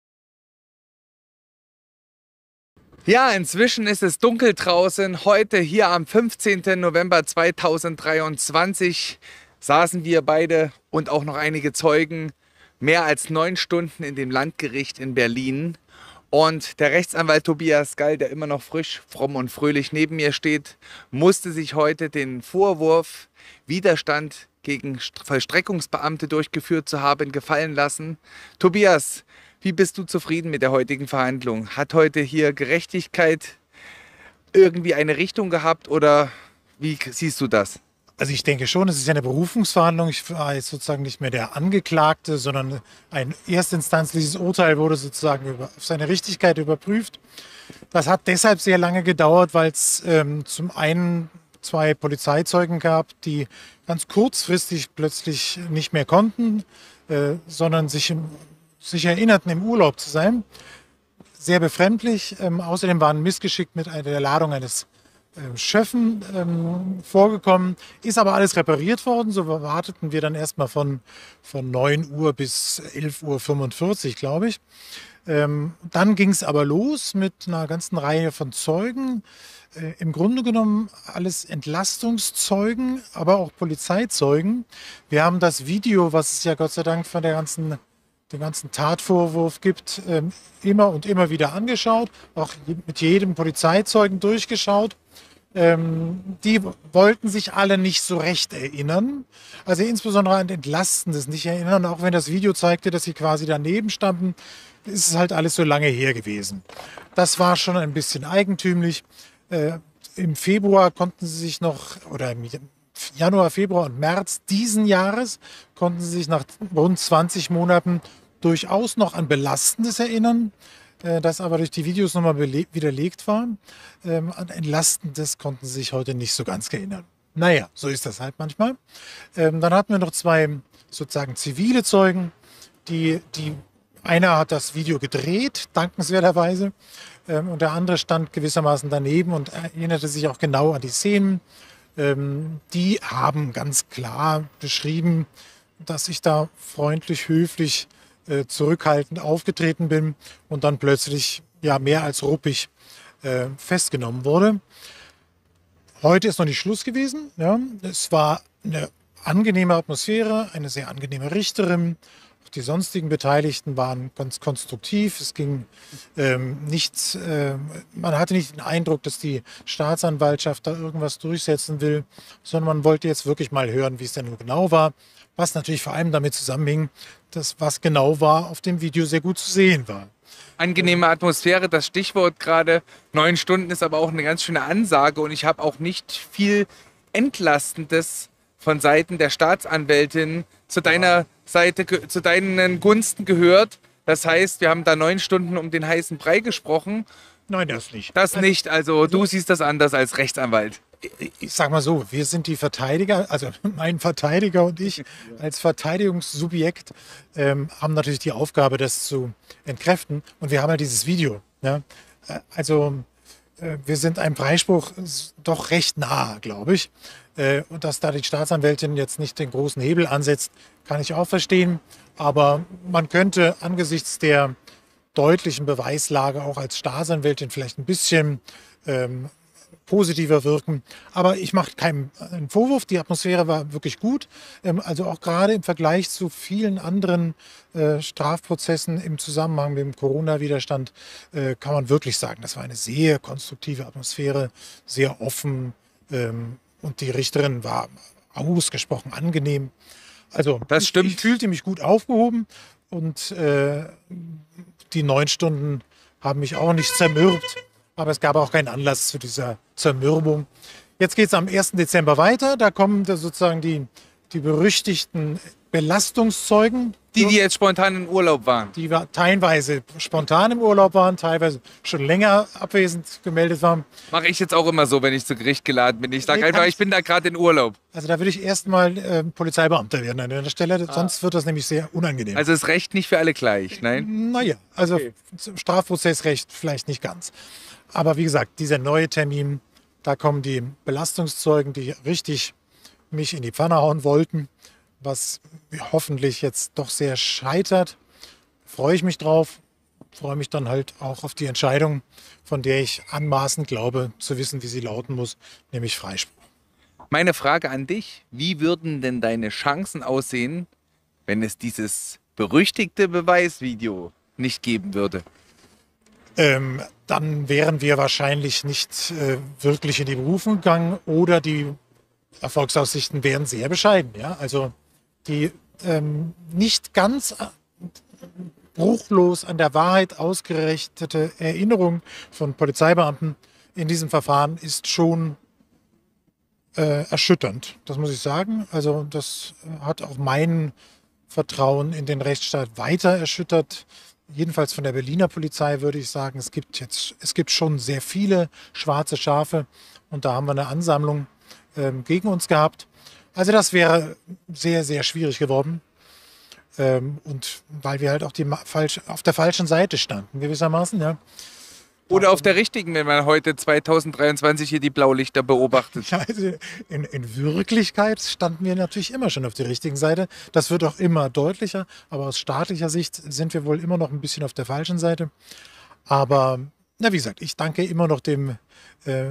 Ja, inzwischen ist es dunkel draußen. Heute hier am fünfzehnten November zweitausenddreiundzwanzig saßen wir beide und auch noch einige Zeugen mehr als neun Stunden in dem Landgericht in Berlin. Und der Rechtsanwalt Tobias Gall, der immer noch frisch, fromm und fröhlich neben mir steht, musste sich heute den Vorwurf, Widerstand gegen Vollstreckungsbeamte durchgeführt zu haben, gefallen lassen. Tobias, wie bist du zufrieden mit der heutigen Verhandlung? Hat heute hier Gerechtigkeit irgendwie eine Richtung gehabt oder wie siehst du das? Also ich denke schon, es ist ja eine Berufungsverhandlung. Ich war jetzt sozusagen nicht mehr der Angeklagte, sondern ein erstinstanzliches Urteil wurde sozusagen über, auf seine Richtigkeit überprüft. Das hat deshalb sehr lange gedauert, weil es ähm, zum einen zwei Polizeizeugen gab, die ganz kurzfristig plötzlich nicht mehr konnten, äh, sondern sich, im, sich erinnerten, im Urlaub zu sein. Sehr befremdlich. Ähm, außerdem waren Missgeschick mit einer, der Ladung eines ähm, Schöffen ähm, vorgekommen. Ist aber alles repariert worden. So warteten wir dann erstmal von, von neun Uhr bis elf Uhr fünfundvierzig, glaube ich. Ähm, dann ging es aber los mit einer ganzen Reihe von Zeugen. Äh, Im Grunde genommen alles Entlastungszeugen, aber auch Polizeizeugen. Wir haben das Video, was es ja Gott sei Dank von der ganzen, dem ganzen Tatvorwurf gibt, ähm, immer und immer wieder angeschaut, auch mit jedem Polizeizeugen durchgeschaut. Ähm, die wollten sich alle nicht so recht erinnern. Also insbesondere an Entlastendes nicht erinnern, auch wenn das Video zeigte, dass sie quasi daneben standen, ist es halt alles so lange her gewesen. Das war schon ein bisschen eigentümlich. Äh, Im Februar konnten sie sich noch, oder im Januar, Februar und März diesen Jahres, konnten sie sich nach rund zwanzig Monaten durchaus noch an Belastendes erinnern, äh, das aber durch die Videos nochmal widerlegt war. Ähm, an Entlastendes konnten sie sich heute nicht so ganz erinnern. Naja, so ist das halt manchmal. Ähm, dann hatten wir noch zwei sozusagen zivile Zeugen, die, die einer hat das Video gedreht, dankenswerterweise, ähm, und der andere stand gewissermaßen daneben und erinnerte sich auch genau an die Szenen. Ähm, die haben ganz klar beschrieben, dass ich da freundlich, höflich, äh, zurückhaltend aufgetreten bin und dann plötzlich ja mehr als ruppig äh, festgenommen wurde. Heute ist noch nicht Schluss gewesen. Ja. Es war eine angenehme Atmosphäre, eine sehr angenehme Richterin. Die sonstigen Beteiligten waren ganz konstruktiv. Es ging ähm, nichts, äh, man hatte nicht den Eindruck, dass die Staatsanwaltschaft da irgendwas durchsetzen will, sondern man wollte jetzt wirklich mal hören, wie es denn genau war. Was natürlich vor allem damit zusammenhing, dass was genau war, auf dem Video sehr gut zu sehen war. Angenehme Atmosphäre, das Stichwort gerade. Neun Stunden ist aber auch eine ganz schöne Ansage und ich habe auch nicht viel Entlastendes von Seiten der Staatsanwältin zu deiner Seite, zu deinen Gunsten gehört. Das heißt, wir haben da neun Stunden um den heißen Brei gesprochen. Nein, das nicht. Das nicht, also du siehst das anders als Rechtsanwalt. Ich sag mal so, wir sind die Verteidiger, also mein Verteidiger und ich als Verteidigungssubjekt ähm, haben natürlich die Aufgabe, das zu entkräften. Und wir haben ja dieses Video. Ja? Also äh, wir sind einem Freispruch doch recht nah, glaube ich. Äh, und dass da die Staatsanwältin jetzt nicht den großen Hebel ansetzt, kann ich auch verstehen. Aber man könnte angesichts der deutlichen Beweislage auch als Staatsanwältin vielleicht ein bisschen ähm, positiver wirken. Aber ich mache keinen Vorwurf. Die Atmosphäre war wirklich gut. Ähm, also auch gerade im Vergleich zu vielen anderen äh, Strafprozessen im Zusammenhang mit dem Corona-Widerstand äh, kann man wirklich sagen, das war eine sehr konstruktive Atmosphäre, sehr offen. Ähm, und die Richterin war ausgesprochen angenehm. Also das stimmt. Ich, ich fühlte mich gut aufgehoben und äh, die neun Stunden haben mich auch nicht zermürbt. Aber es gab auch keinen Anlass zu dieser Zermürbung. Jetzt geht es am ersten Dezember weiter. Da kommen da sozusagen die, die berüchtigten Belastungszeugen. Die, die jetzt spontan in Urlaub waren. Die teilweise spontan im Urlaub waren, teilweise schon länger abwesend gemeldet waren. Mache ich jetzt auch immer so, wenn ich zu Gericht geladen bin. Ich sage nee, einfach, ich bin da gerade in Urlaub. Also da würde ich erstmal äh, Polizeibeamter werden an der Stelle. Ah. Sonst wird das nämlich sehr unangenehm. Also ist Recht nicht für alle gleich, nein? Naja, also okay. Strafprozessrecht vielleicht nicht ganz. Aber wie gesagt, dieser neue Termin, da kommen die Belastungszeugen, die richtig mich in die Pfanne hauen wollten, was hoffentlich jetzt doch sehr scheitert. Freue ich mich drauf, freue mich dann halt auch auf die Entscheidung, von der ich anmaßend glaube, zu wissen, wie sie lauten muss, nämlich Freispruch. Meine Frage an dich, wie würden denn deine Chancen aussehen, wenn es dieses berüchtigte Beweisvideo nicht geben würde? Ähm, dann wären wir wahrscheinlich nicht äh, wirklich in die Berufung gegangen oder die Erfolgsaussichten wären sehr bescheiden. Ja? Also die ähm, nicht ganz bruchlos an der Wahrheit ausgerichtete Erinnerung von Polizeibeamten in diesem Verfahren ist schon äh, erschütternd, das muss ich sagen. Also das äh, hat auch mein Vertrauen in den Rechtsstaat weiter erschüttert. Jedenfalls von der Berliner Polizei würde ich sagen, es gibt jetzt, es gibt schon sehr viele schwarze Schafe und da haben wir eine Ansammlung ähm, gegen uns gehabt. Also das wäre sehr, sehr schwierig geworden. Ähm, und weil wir halt auch die, falsch, auf der falschen Seite standen, gewissermaßen, ja. Oder auf der richtigen, wenn man heute zweitausenddreiundzwanzig hier die Blaulichter beobachtet. Ja, also in, in Wirklichkeit standen wir natürlich immer schon auf der richtigen Seite. Das wird auch immer deutlicher, aber aus staatlicher Sicht sind wir wohl immer noch ein bisschen auf der falschen Seite. Aber, na wie gesagt, ich danke immer noch dem äh,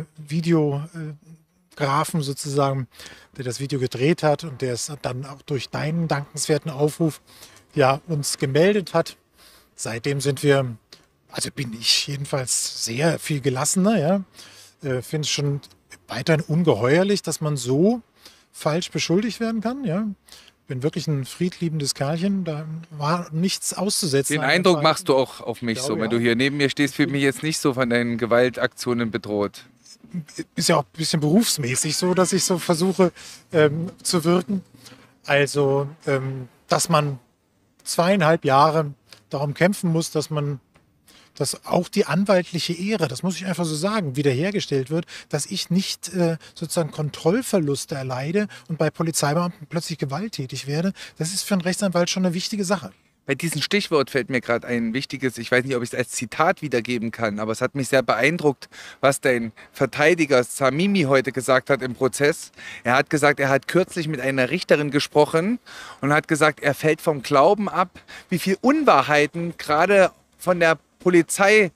Videografen sozusagen, der das Video gedreht hat und der es dann auch durch deinen dankenswerten Aufruf ja, uns gemeldet hat. Seitdem sind wir... Also bin ich jedenfalls sehr viel gelassener, ja. Äh, Finde es schon weiterhin ungeheuerlich, dass man so falsch beschuldigt werden kann, ja. Bin wirklich ein friedliebendes Kerlchen, da war nichts auszusetzen. Den Eindruck machst du auch auf mich Ja, so, wenn ja. du hier neben mir stehst, fühlt mich jetzt nicht so von deinen Gewaltaktionen bedroht. Ist ja auch ein bisschen berufsmäßig so, dass ich so versuche ähm, zu wirken. Also, ähm, dass man zweieinhalb Jahre darum kämpfen muss, dass man dass auch die anwaltliche Ehre, das muss ich einfach so sagen, wiederhergestellt wird, dass ich nicht äh, sozusagen Kontrollverluste erleide und bei Polizeibeamten plötzlich gewalttätig werde. Das ist für einen Rechtsanwalt schon eine wichtige Sache. Bei diesem Stichwort fällt mir gerade ein wichtiges, ich weiß nicht, ob ich es als Zitat wiedergeben kann, aber es hat mich sehr beeindruckt, was dein Verteidiger Samimi heute gesagt hat im Prozess. Er hat gesagt, er hat kürzlich mit einer Richterin gesprochen und hat gesagt, er fällt vom Glauben ab, wie viel Unwahrheiten gerade von der Polizei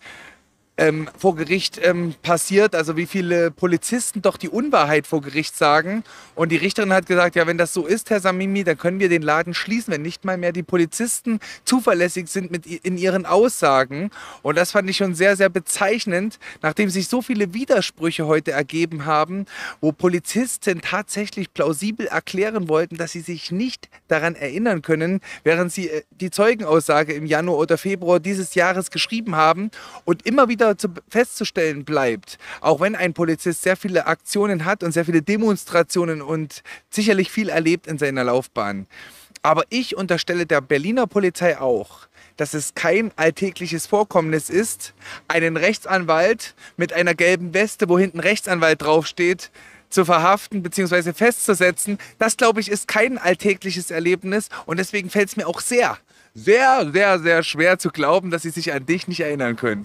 ähm, vor Gericht ähm, passiert, also wie viele Polizisten doch die Unwahrheit vor Gericht sagen. Und die Richterin hat gesagt, ja, wenn das so ist, Herr Samimi, dann können wir den Laden schließen, wenn nicht mal mehr die Polizisten zuverlässig sind mit, in ihren Aussagen. Und das fand ich schon sehr, sehr bezeichnend, nachdem sich so viele Widersprüche heute ergeben haben, wo Polizisten tatsächlich plausibel erklären wollten, dass sie sich nicht daran erinnern können, während sie äh, die Zeugenaussage im Januar oder Februar dieses Jahres geschrieben haben und immer wieder zu, festzustellen bleibt, auch wenn ein Polizist sehr viele Aktionen hat und sehr viele Demonstrationen und sicherlich viel erlebt in seiner Laufbahn. Aber ich unterstelle der Berliner Polizei auch, dass es kein alltägliches Vorkommnis ist, einen Rechtsanwalt mit einer gelben Weste, wo hinten Rechtsanwalt draufsteht, zu verhaften bzw. festzusetzen. Das, glaube ich, ist kein alltägliches Erlebnis und deswegen fällt es mir auch sehr, sehr, sehr, sehr schwer zu glauben, dass sie sich an dich nicht erinnern können.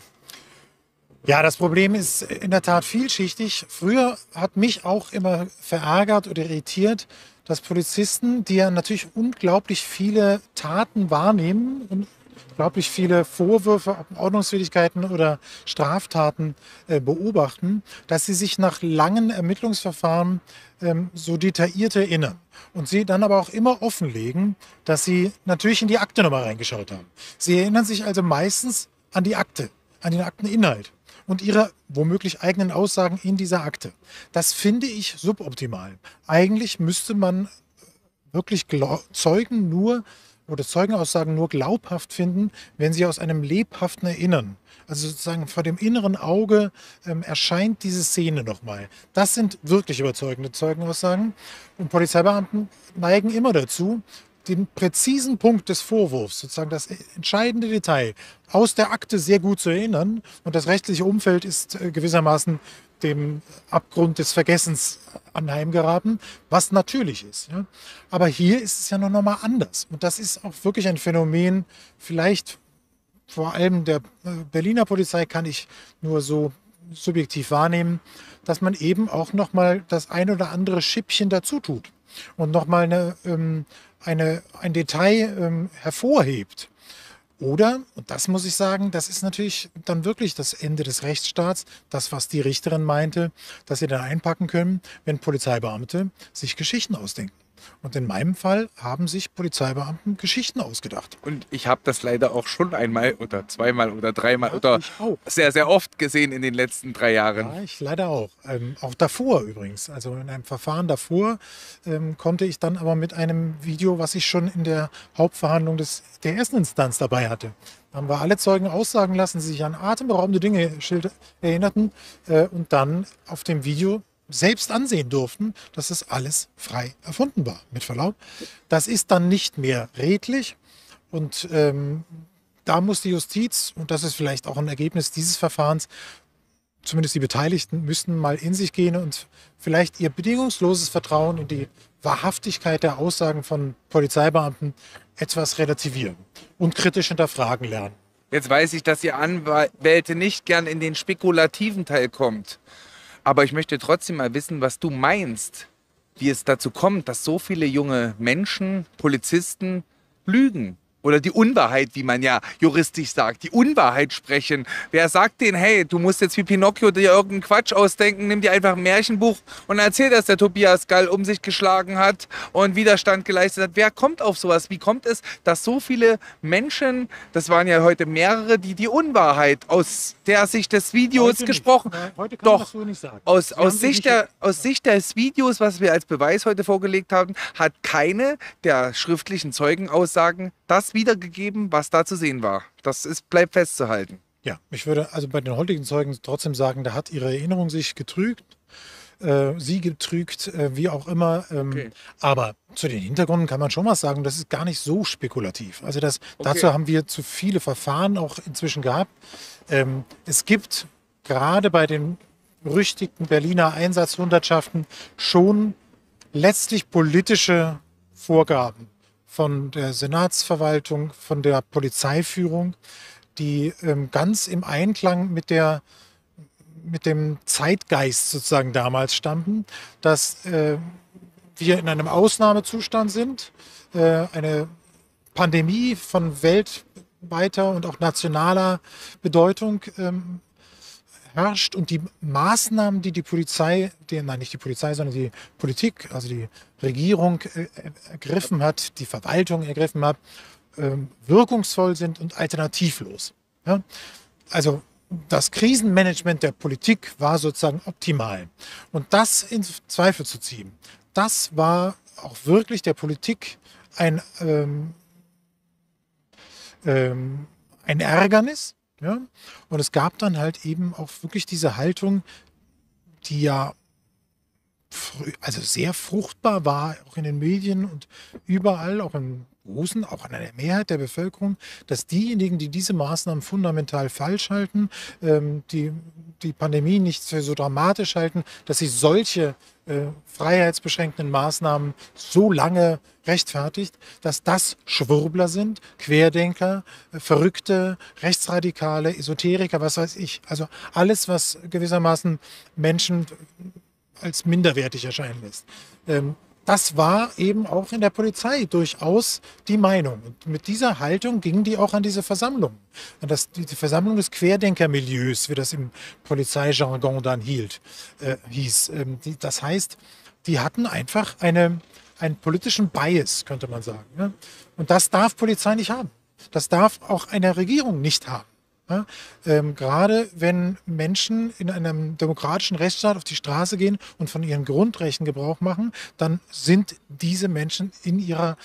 Ja, das Problem ist in der Tat vielschichtig. Früher hat mich auch immer verärgert oder irritiert, dass Polizisten, die ja natürlich unglaublich viele Taten wahrnehmen und unglaublich viele Vorwürfe, Ordnungswidrigkeiten oder Straftaten äh, beobachten, dass sie sich nach langen Ermittlungsverfahren ähm, so detailliert erinnern. Und sie dann aber auch immer offenlegen, dass sie natürlich in die Akte nochmal reingeschaut haben. Sie erinnern sich also meistens an die Akte, an den Akteninhalt und ihre womöglich eigenen Aussagen in dieser Akte. Das finde ich suboptimal. Eigentlich müsste man wirklich Zeugen nur oder Zeugenaussagen nur glaubhaft finden, wenn sie aus einem lebhaften Erinnern, also sozusagen vor dem inneren Auge ähm, erscheint diese Szene nochmal. Das sind wirklich überzeugende Zeugenaussagen und Polizeibeamten neigen immer dazu, den präzisen Punkt des Vorwurfs, sozusagen das entscheidende Detail, aus der Akte sehr gut zu erinnern. Und das rechtliche Umfeld ist gewissermaßen dem Abgrund des Vergessens anheimgeraten, was natürlich ist. Ja. Aber hier ist es ja noch mal anders. Und das ist auch wirklich ein Phänomen, vielleicht vor allem der Berliner Polizei kann ich nur so subjektiv wahrnehmen, dass man eben auch noch mal das ein oder andere Schippchen dazu tut und noch mal eine ähm, Eine, ein Detail ähm, hervorhebt. Oder, und das muss ich sagen, das ist natürlich dann wirklich das Ende des Rechtsstaats, das, was die Richterin meinte, dass sie dann einpacken können, wenn Polizeibeamte sich Geschichten ausdenken. Und in meinem Fall haben sich Polizeibeamten Geschichten ausgedacht. Und ich habe das leider auch schon einmal oder zweimal oder dreimal Ja, oder ich auch. sehr, sehr oft gesehen in den letzten drei Jahren. Ja, ich leider auch. Ähm, auch davor übrigens. Also in einem Verfahren davor ähm, konnte ich dann aber mit einem Video, was ich schon in der Hauptverhandlung des, der ersten Instanz dabei hatte, haben wir alle Zeugen aussagen lassen, sie sich an atemberaubende Dinge erinnerten äh, und dann auf dem Video selbst ansehen durften, dass das alles frei erfunden war, mit Verlaub. Das ist dann nicht mehr redlich und ähm, da muss die Justiz, und das ist vielleicht auch ein Ergebnis dieses Verfahrens, zumindest die Beteiligten müssten mal in sich gehen und vielleicht ihr bedingungsloses Vertrauen in die Wahrhaftigkeit der Aussagen von Polizeibeamten etwas relativieren und kritisch hinterfragen lernen. Jetzt weiß ich, dass ihr Anwälte nicht gern in den spekulativen Teil kommt. Aber ich möchte trotzdem mal wissen, was du meinst, wie es dazu kommt, dass so viele junge Menschen, Polizisten lügen. Oder die Unwahrheit, wie man ja juristisch sagt, die Unwahrheit sprechen. Wer sagt denen, hey, du musst jetzt wie Pinocchio dir irgendeinen Quatsch ausdenken, nimm dir einfach ein Märchenbuch und erzähl, dass der Tobias Gall um sich geschlagen hat und Widerstand geleistet hat. Wer kommt auf sowas? Wie kommt es, dass so viele Menschen, das waren ja heute mehrere, die die Unwahrheit aus der Sicht des Videos Heute gesprochen nicht. Heute kann Doch, man das so nicht sagen. aus, Sie haben aus, sich Sicht nicht- der, aus Sicht des Videos, was wir als Beweis heute vorgelegt haben, hat keine der schriftlichen Zeugenaussagen das wiedergegeben, was da zu sehen war. Das ist, bleibt festzuhalten. Ja, ich würde also bei den heutigen Zeugen trotzdem sagen, da hat ihre Erinnerung sich getrügt, äh, sie getrügt, äh, wie auch immer. Ähm, Okay. Aber zu den Hintergründen kann man schon was sagen, das ist gar nicht so spekulativ. Also das, Okay. dazu haben wir zu viele Verfahren auch inzwischen gehabt. Ähm, es gibt gerade bei den berüchtigten Berliner Einsatzhundertschaften schon letztlich politische Vorgaben von der Senatsverwaltung, von der Polizeiführung, die ähm, ganz im Einklang mit der mit dem Zeitgeist sozusagen damals standen, dass äh, wir in einem Ausnahmezustand sind, äh, eine Pandemie von weltweiter und auch nationaler Bedeutung ähm, herrscht und die Maßnahmen, die die Polizei, die, nein nicht die Polizei, sondern die Politik, also die Regierung äh, ergriffen hat, die Verwaltung ergriffen hat, ähm, wirkungsvoll sind und alternativlos. Ja? Also das Krisenmanagement der Politik war sozusagen optimal. Und das in Zweifel zu ziehen, das war auch wirklich der Politik ein, ähm, ähm, ein Ärgernis. Ja? Und es gab dann halt eben auch wirklich diese Haltung, die ja frü- also sehr fruchtbar war, auch in den Medien und überall, auch im Großen, auch in der Mehrheit der Bevölkerung, dass diejenigen, die diese Maßnahmen fundamental falsch halten, ähm, die die Pandemie nicht für so dramatisch halten, dass sie solche äh, freiheitsbeschränkenden Maßnahmen so lange rechtfertigt, dass das Schwurbler sind, Querdenker, äh, Verrückte, Rechtsradikale, Esoteriker, was weiß ich. Also alles, was gewissermaßen Menschen als minderwertig erscheinen lässt. Ähm, das war eben auch in der Polizei durchaus die Meinung. Und mit dieser Haltung gingen die auch an diese Versammlung. An das, die, die Versammlung des Querdenkermilieus, wie das im Polizeijargon dann hielt, äh, hieß. Ähm, die, das heißt, die hatten einfach eine, einen politischen Bias, könnte man sagen. Ja? Und das darf Polizei nicht haben. Das darf auch eine Regierung nicht haben. Ja, ähm, gerade wenn Menschen in einem demokratischen Rechtsstaat auf die Straße gehen und von ihren Grundrechten Gebrauch machen, dann sind diese Menschen in ihrer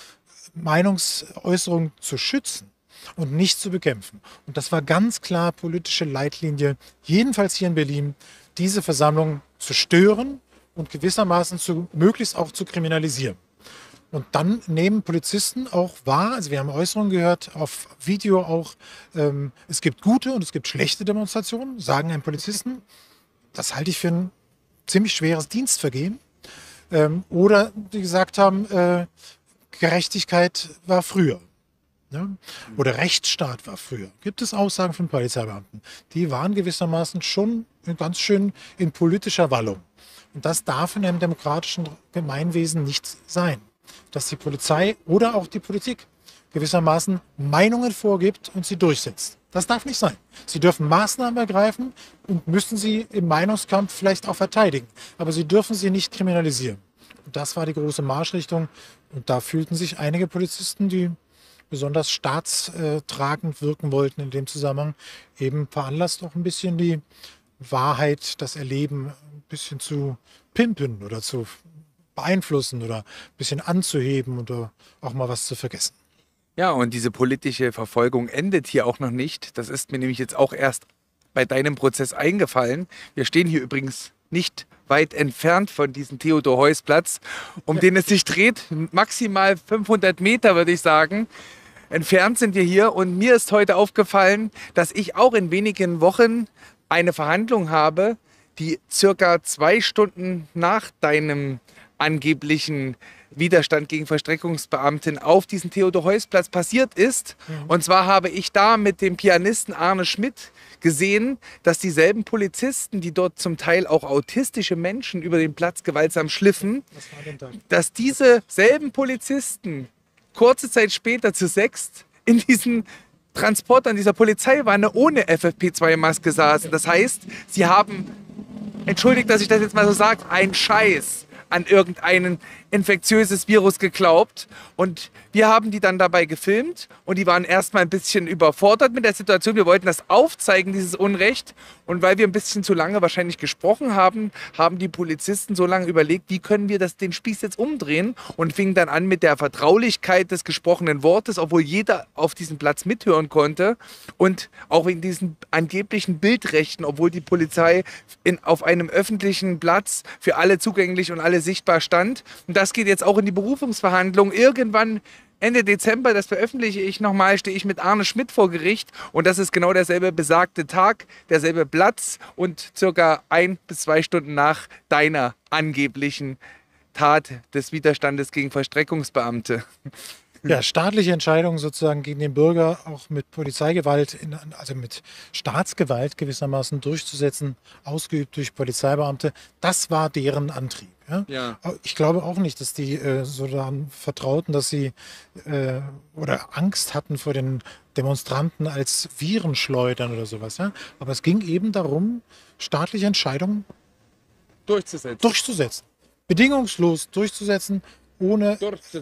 Meinungsäußerung zu schützen und nicht zu bekämpfen. Und das war ganz klar politische Leitlinie, jedenfalls hier in Berlin, diese Versammlung zu stören und gewissermaßen zu, möglichst auch zu kriminalisieren. Und dann nehmen Polizisten auch wahr, also wir haben Äußerungen gehört, auf Video auch, ähm, es gibt gute und es gibt schlechte Demonstrationen, sagen einem Polizisten. Das halte ich für ein ziemlich schweres Dienstvergehen. Ähm, oder die gesagt haben, äh, Gerechtigkeit war früher. Ne? Oder Rechtsstaat war früher. Gibt es Aussagen von Polizeibeamten? Die waren gewissermaßen schon ganz schön in politischer Wallung. Und das darf in einem demokratischen Gemeinwesen nicht sein. Dass die Polizei oder auch die Politik gewissermaßen Meinungen vorgibt und sie durchsetzt. Das darf nicht sein. Sie dürfen Maßnahmen ergreifen und müssen sie im Meinungskampf vielleicht auch verteidigen. Aber sie dürfen sie nicht kriminalisieren. Und das war die große Marschrichtung. Und da fühlten sich einige Polizisten, die besonders staatstragend wirken wollten in dem Zusammenhang, eben veranlasst, auch ein bisschen die Wahrheit, das Erleben ein bisschen zu pimpen oder zu beeinflussen oder ein bisschen anzuheben oder auch mal was zu vergessen. Ja, und diese politische Verfolgung endet hier auch noch nicht. Das ist mir nämlich jetzt auch erst bei deinem Prozess eingefallen. Wir stehen hier übrigens nicht weit entfernt von diesem Theodor-Heuss-Platz, um den es sich dreht. Maximal fünfhundert Meter, würde ich sagen. Entfernt sind wir hier und mir ist heute aufgefallen, dass ich auch in wenigen Wochen eine Verhandlung habe, die circa zwei Stunden nach deinem angeblichen Widerstand gegen Vollstreckungsbeamten auf diesem Theodor-Heuss-Platz passiert ist. Mhm. Und zwar habe ich da mit dem Pianisten Arne Schmidt gesehen, dass dieselben Polizisten, die dort zum Teil auch autistische Menschen über den Platz gewaltsam schliffen, dass diese selben Polizisten kurze Zeit später zu sechst in diesen Transport an dieser Polizeiwanne ohne F F P zwei Maske saßen. Das heißt, sie haben, entschuldigt, dass ich das jetzt mal so sage, einen Scheiß an irgendein infektiöses Virus geglaubt. Und wir haben die dann dabei gefilmt und die waren erstmal ein bisschen überfordert mit der Situation. Wir wollten das aufzeigen, dieses Unrecht. Und weil wir ein bisschen zu lange wahrscheinlich gesprochen haben, haben die Polizisten so lange überlegt, wie können wir das, den Spieß jetzt umdrehen, und fingen dann an mit der Vertraulichkeit des gesprochenen Wortes, obwohl jeder auf diesem Platz mithören konnte, und auch wegen diesen angeblichen Bildrechten, obwohl die Polizei in, auf einem öffentlichen Platz für alle zugänglich und alle sichtbar stand. Und das geht jetzt auch in die Berufungsverhandlung. Irgendwann Ende Dezember, das veröffentliche ich nochmal, stehe ich mit Arne Schmidt vor Gericht, und das ist genau derselbe besagte Tag, derselbe Platz und circa ein bis zwei Stunden nach deiner angeblichen Tat des Widerstandes gegen Vollstreckungsbeamte. Ja, staatliche Entscheidungen sozusagen gegen den Bürger auch mit Polizeigewalt, in, also mit Staatsgewalt gewissermaßen durchzusetzen, ausgeübt durch Polizeibeamte, das war deren Antrieb. Ja? Ja. Ich glaube auch nicht, dass die äh, so daran vertrauten, dass sie äh, oder Angst hatten vor den Demonstranten als Virenschleudern oder sowas. Ja? Aber es ging eben darum, staatliche Entscheidungen Durchzusetzen. durchzusetzen. Bedingungslos durchzusetzen. Ohne,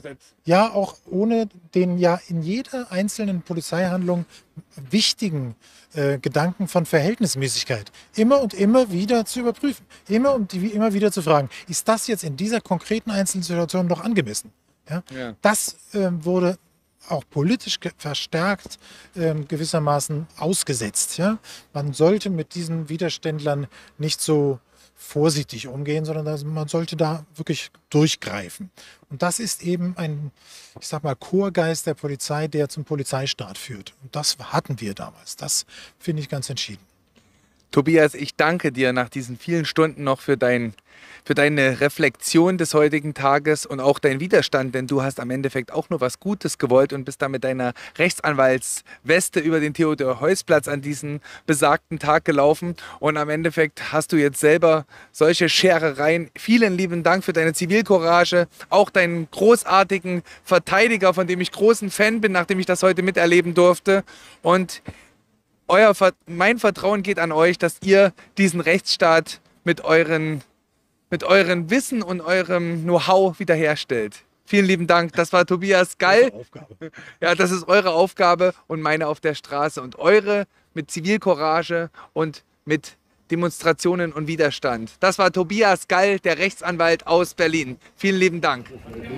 ja, auch ohne den ja in jeder einzelnen Polizeihandlung wichtigen äh, Gedanken von Verhältnismäßigkeit immer und immer wieder zu überprüfen. Immer und die, immer wieder zu fragen, ist das jetzt in dieser konkreten einzelnen Situation noch angemessen? Ja? Ja. Das äh, wurde auch politisch verstärkt äh, gewissermaßen ausgesetzt. Ja? Man sollte mit diesen Widerständlern nicht so vorsichtig umgehen, sondern man sollte da wirklich durchgreifen. Und das ist eben ein, ich sag mal, Chorgeist der Polizei, der zum Polizeistaat führt. Und das hatten wir damals. Das finde ich ganz entschieden. Tobias, ich danke dir nach diesen vielen Stunden noch für, dein, für deine Reflexion des heutigen Tages und auch deinen Widerstand, denn du hast am Endeffekt auch nur was Gutes gewollt und bist da mit deiner Rechtsanwaltsweste über den Theodor-Heuss-Platz an diesen besagten Tag gelaufen, und am Endeffekt hast du jetzt selber solche Scherereien. Vielen lieben Dank für deine Zivilcourage, auch deinen großartigen Verteidiger, von dem ich großen Fan bin, nachdem ich das heute miterleben durfte. Und Euer, mein Vertrauen geht an euch, dass ihr diesen Rechtsstaat mit euren, mit euren Wissen und eurem Know-how wiederherstellt. Vielen lieben Dank. Das war Tobias Gall. Ja, das ist eure Aufgabe und meine auf der Straße. Und eure mit Zivilcourage und mit Demonstrationen und Widerstand. Das war Tobias Gall, der Rechtsanwalt aus Berlin. Vielen lieben Dank.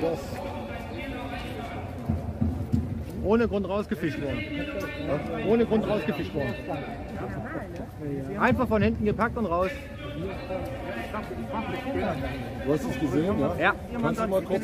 Ohne Grund rausgefischt worden. Ohne Grund rausgefischt worden. Einfach von hinten gepackt und raus. Du hast es gesehen, ja? Ja. Kannst du mal kurz...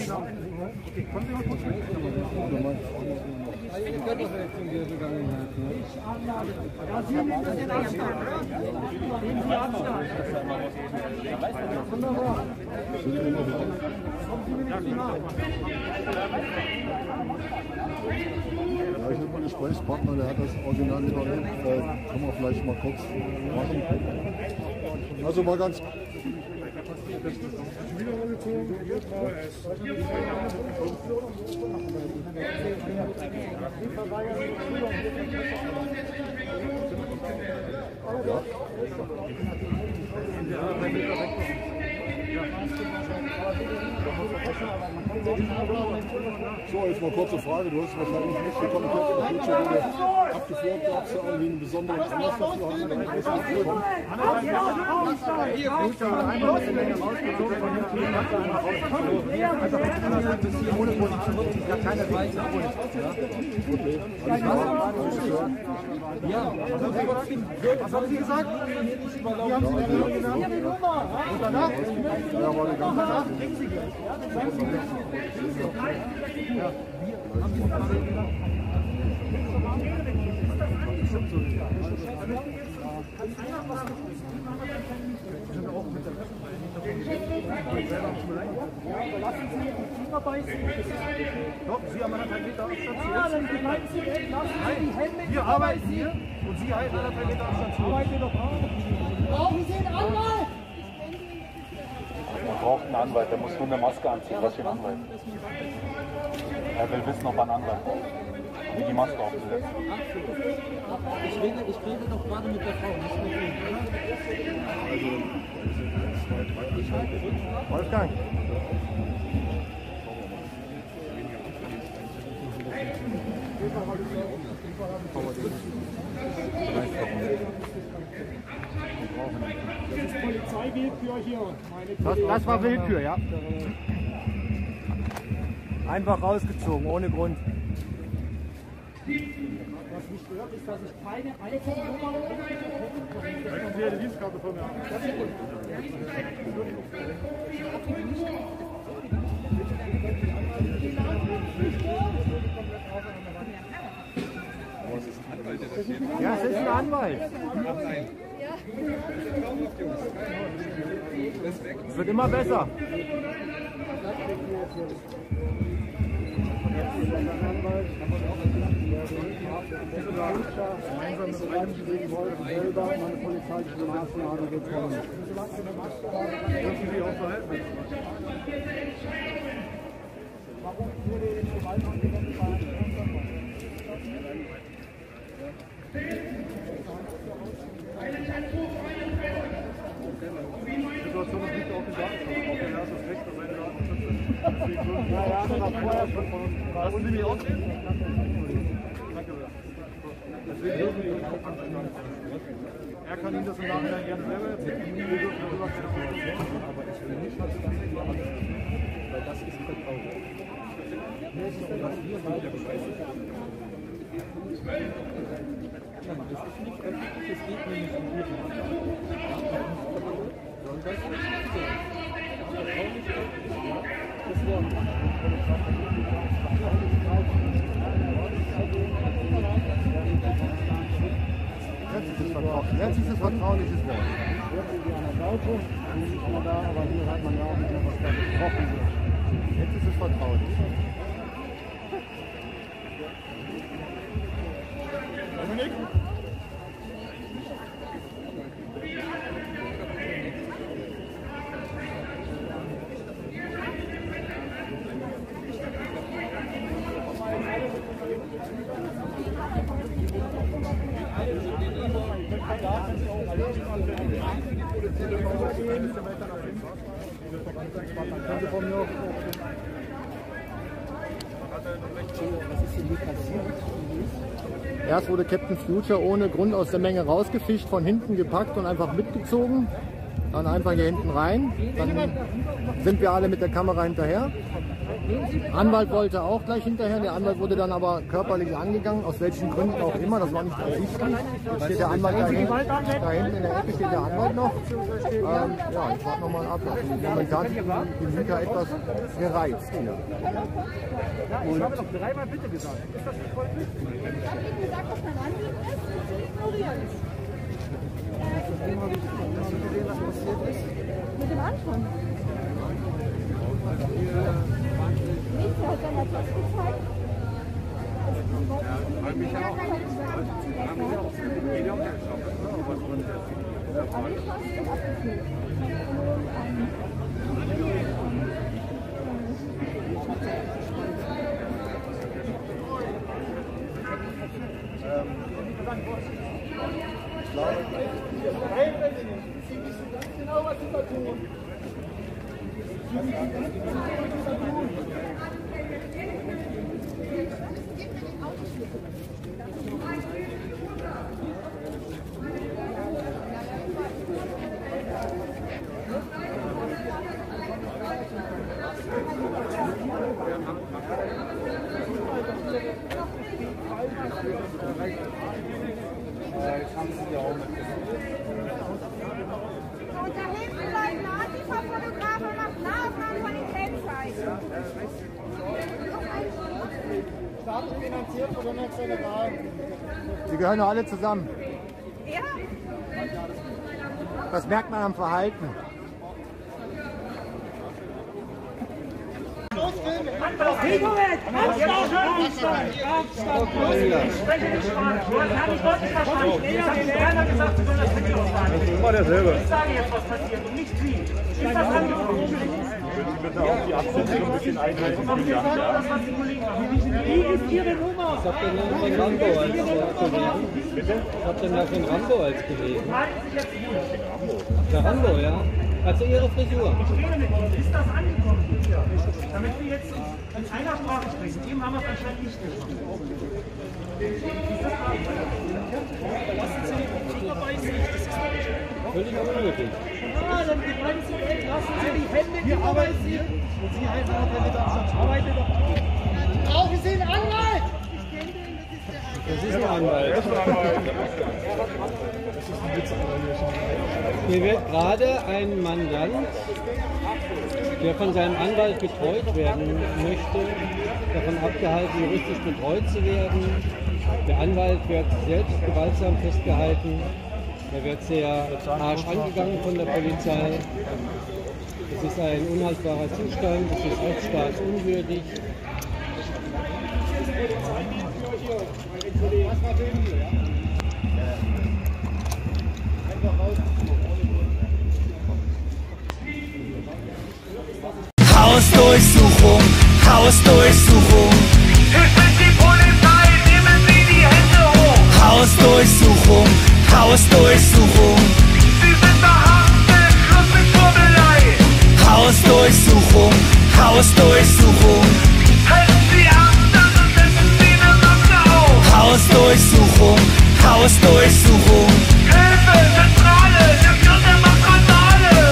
Ja, ich habe einen Gesprächspartner, der hat das Original überlebt. Äh, kann man vielleicht mal kurz machen. Also mal ganz... Ja. So, jetzt mal kurze Frage. Du hast wahrscheinlich nicht die kommentiert in der Bildschirm wurde abgeführt. Gab es da irgendwie einen besonderen Anlass dafür? Hast du da etwas mitbekommen? Was haben Sie gesagt? Die haben Sie die Nummer. Und danach? Ja, war die ganze Zeit. Doch, Sie haben anderthalb Meter Abstand zu uns. Ja, dann bleiben Sie weg. Lassen Sie die Hände. Wir arbeiten hier und Sie halten anderthalb Meter Abstand zu uns. Arbeiten doch auch. Brauchen Sie einen Anwalt? Er braucht einen Anwalt, der muss nur eine Maske anziehen. Was für ein Anwalt? Er will wissen, ob er einen Anwalt braucht. Wie die Maske aufzusetzen. Ich rede, ich rede doch gerade mit der Frau, nicht mit Ihnen. Wolfgang. Das ist Polizeiwillkür hier. Das, das war Willkür, ja. Einfach rausgezogen, ohne Grund. Was mich stört, ist, dass ich keine einzige Nummer Möchten Sie die Dienstkarte von mir haben? Ja, es ist ein Anwalt. Es wird immer besser. Gemeinsam betreiben Sie gegen Wolf selber eine polizeiliche Maßnahme gekommen. Dürfen Sie auch verhalten? Warum wurde die Verwaltung Die Situation liegt auf dem Datenschutz. Auch der Herr hat das Recht, dass seine Daten geschützt sind. Deswegen ja, ja, das war vorher schon von uns. Lassen Sie mich ausreden? Danke sehr. Deswegen dürfen wir uns auch anschauen. Er kann Ihnen das im Nachhinein gerne selber erzählen. Wir dürfen darüber telefonieren. Aber ich will nicht, dass Sie die Hand weil das ist vertraulich. Nur so, dass wir beide Bescheid wissen. Ja, das ist nicht öffentlich, es geht mir nicht um Ihre Hand. Sondern das ist vertraulich öffentlich. Das wäre Jetzt ist es vertrauliches Wort. Jetzt sind wir an der Seite, wir sind nicht mehr da, aber hier hat man ja auch nicht mehr, was da gesprochen wird. Jetzt ist es vertraulich. Dominik? Erst wurde Captain Future ohne Grund aus der Menge rausgefischt, von hinten gepackt und einfach mitgezogen. Dann einfach hier hinten rein. Dann sind wir alle mit der Kamera hinterher. Anwalt wollte auch gleich hinterher. Der Anwalt wurde dann aber körperlich angegangen, aus welchen Gründen auch immer. Das war nicht ersichtlich. Jetzt steht der Anwalt da hinten, da hinten in der Ecke steht der Anwalt noch. Ähm, ja, ich warte nochmal ab. Also momentan sind die Mieter etwas gereizt hier. Ich habe doch dreimal bitte gesagt. Ist das nicht voll? Ich habe Ihnen gesagt, dass mein Anliegen ist, und Sie ignorieren es. Hast du gesehen, was passiert ist? Mit dem Anfang. Nichts, er hat seinen Attest gezeigt. Ja, weil mich ja auch. Haben mich auch. Jeder hat geschaut, was drin ist. Angefasst und abgefüllt. Sie wissen ganz genau, was Sie da tun. Sie wissen ganz genau, was Sie da tun. Und da hinten bleiben Antifa-Polizisten. Die gehören doch alle zusammen. Das merkt man am Verhalten. Immer derselbe. Ich sage jetzt, was passiert und nicht wie. Ist das angeboten? Würden Sie bitte auch die Abstände ein bisschen einhalten? Wie ist Ihre Nummer? Was habt ihr denn von Rambo als Kollegen? Was habt ihr denn da von Rambo als Kollegen? Der Rambo, ja. Also Ihre Frisur. Ist das angekommen? Damit wir jetzt in einer Sprache sprechen. Eben haben wir es anscheinend nicht gemacht. Lassen Sie die Finger bei sich. Das ist Völlig unnötig. ja, dann bleiben Sie weg. Lassen Sie die Hände immer bei sich. Und Sie halten auch bei Mitarbeiter. Arbeite doch. Brauchen Sie einen Anwalt? Das ist ein Anwalt. Hier wird gerade ein Mandant, der von seinem Anwalt betreut werden möchte, davon abgehalten, juristisch betreut zu werden. Der Anwalt wird selbst gewaltsam festgehalten. Er wird sehr harsch angegangen von der Polizei. Es ist ein unhaltbarer Zustand, es ist rechtsstaatsunwürdig. Hausdurchsuchung, Hausdurchsuchung. Hier sind die Polizei, nehmen Sie die Hände hoch. Hausdurchsuchung, Hausdurchsuchung. Sie sind verhaftet, Schluss mit Schwurbelei. Hausdurchsuchung, Hausdurchsuchung. Halten Sie Abstand und setzen Sie eine Maske auf. Hausdurchsuchung, Hausdurchsuchung. Hilfe, Zentrale, der Führer macht Randale.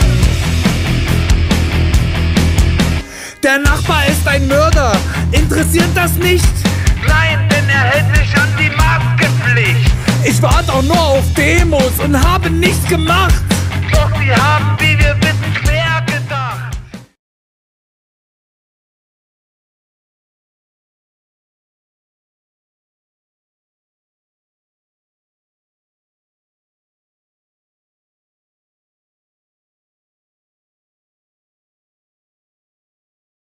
Der Nachbar ist ein Mörder. Interessiert das nicht? Nein, denn er hält sich an die Maskenpflicht. Ich war doch nur auf Demos und habe nichts gemacht. Doch Sie haben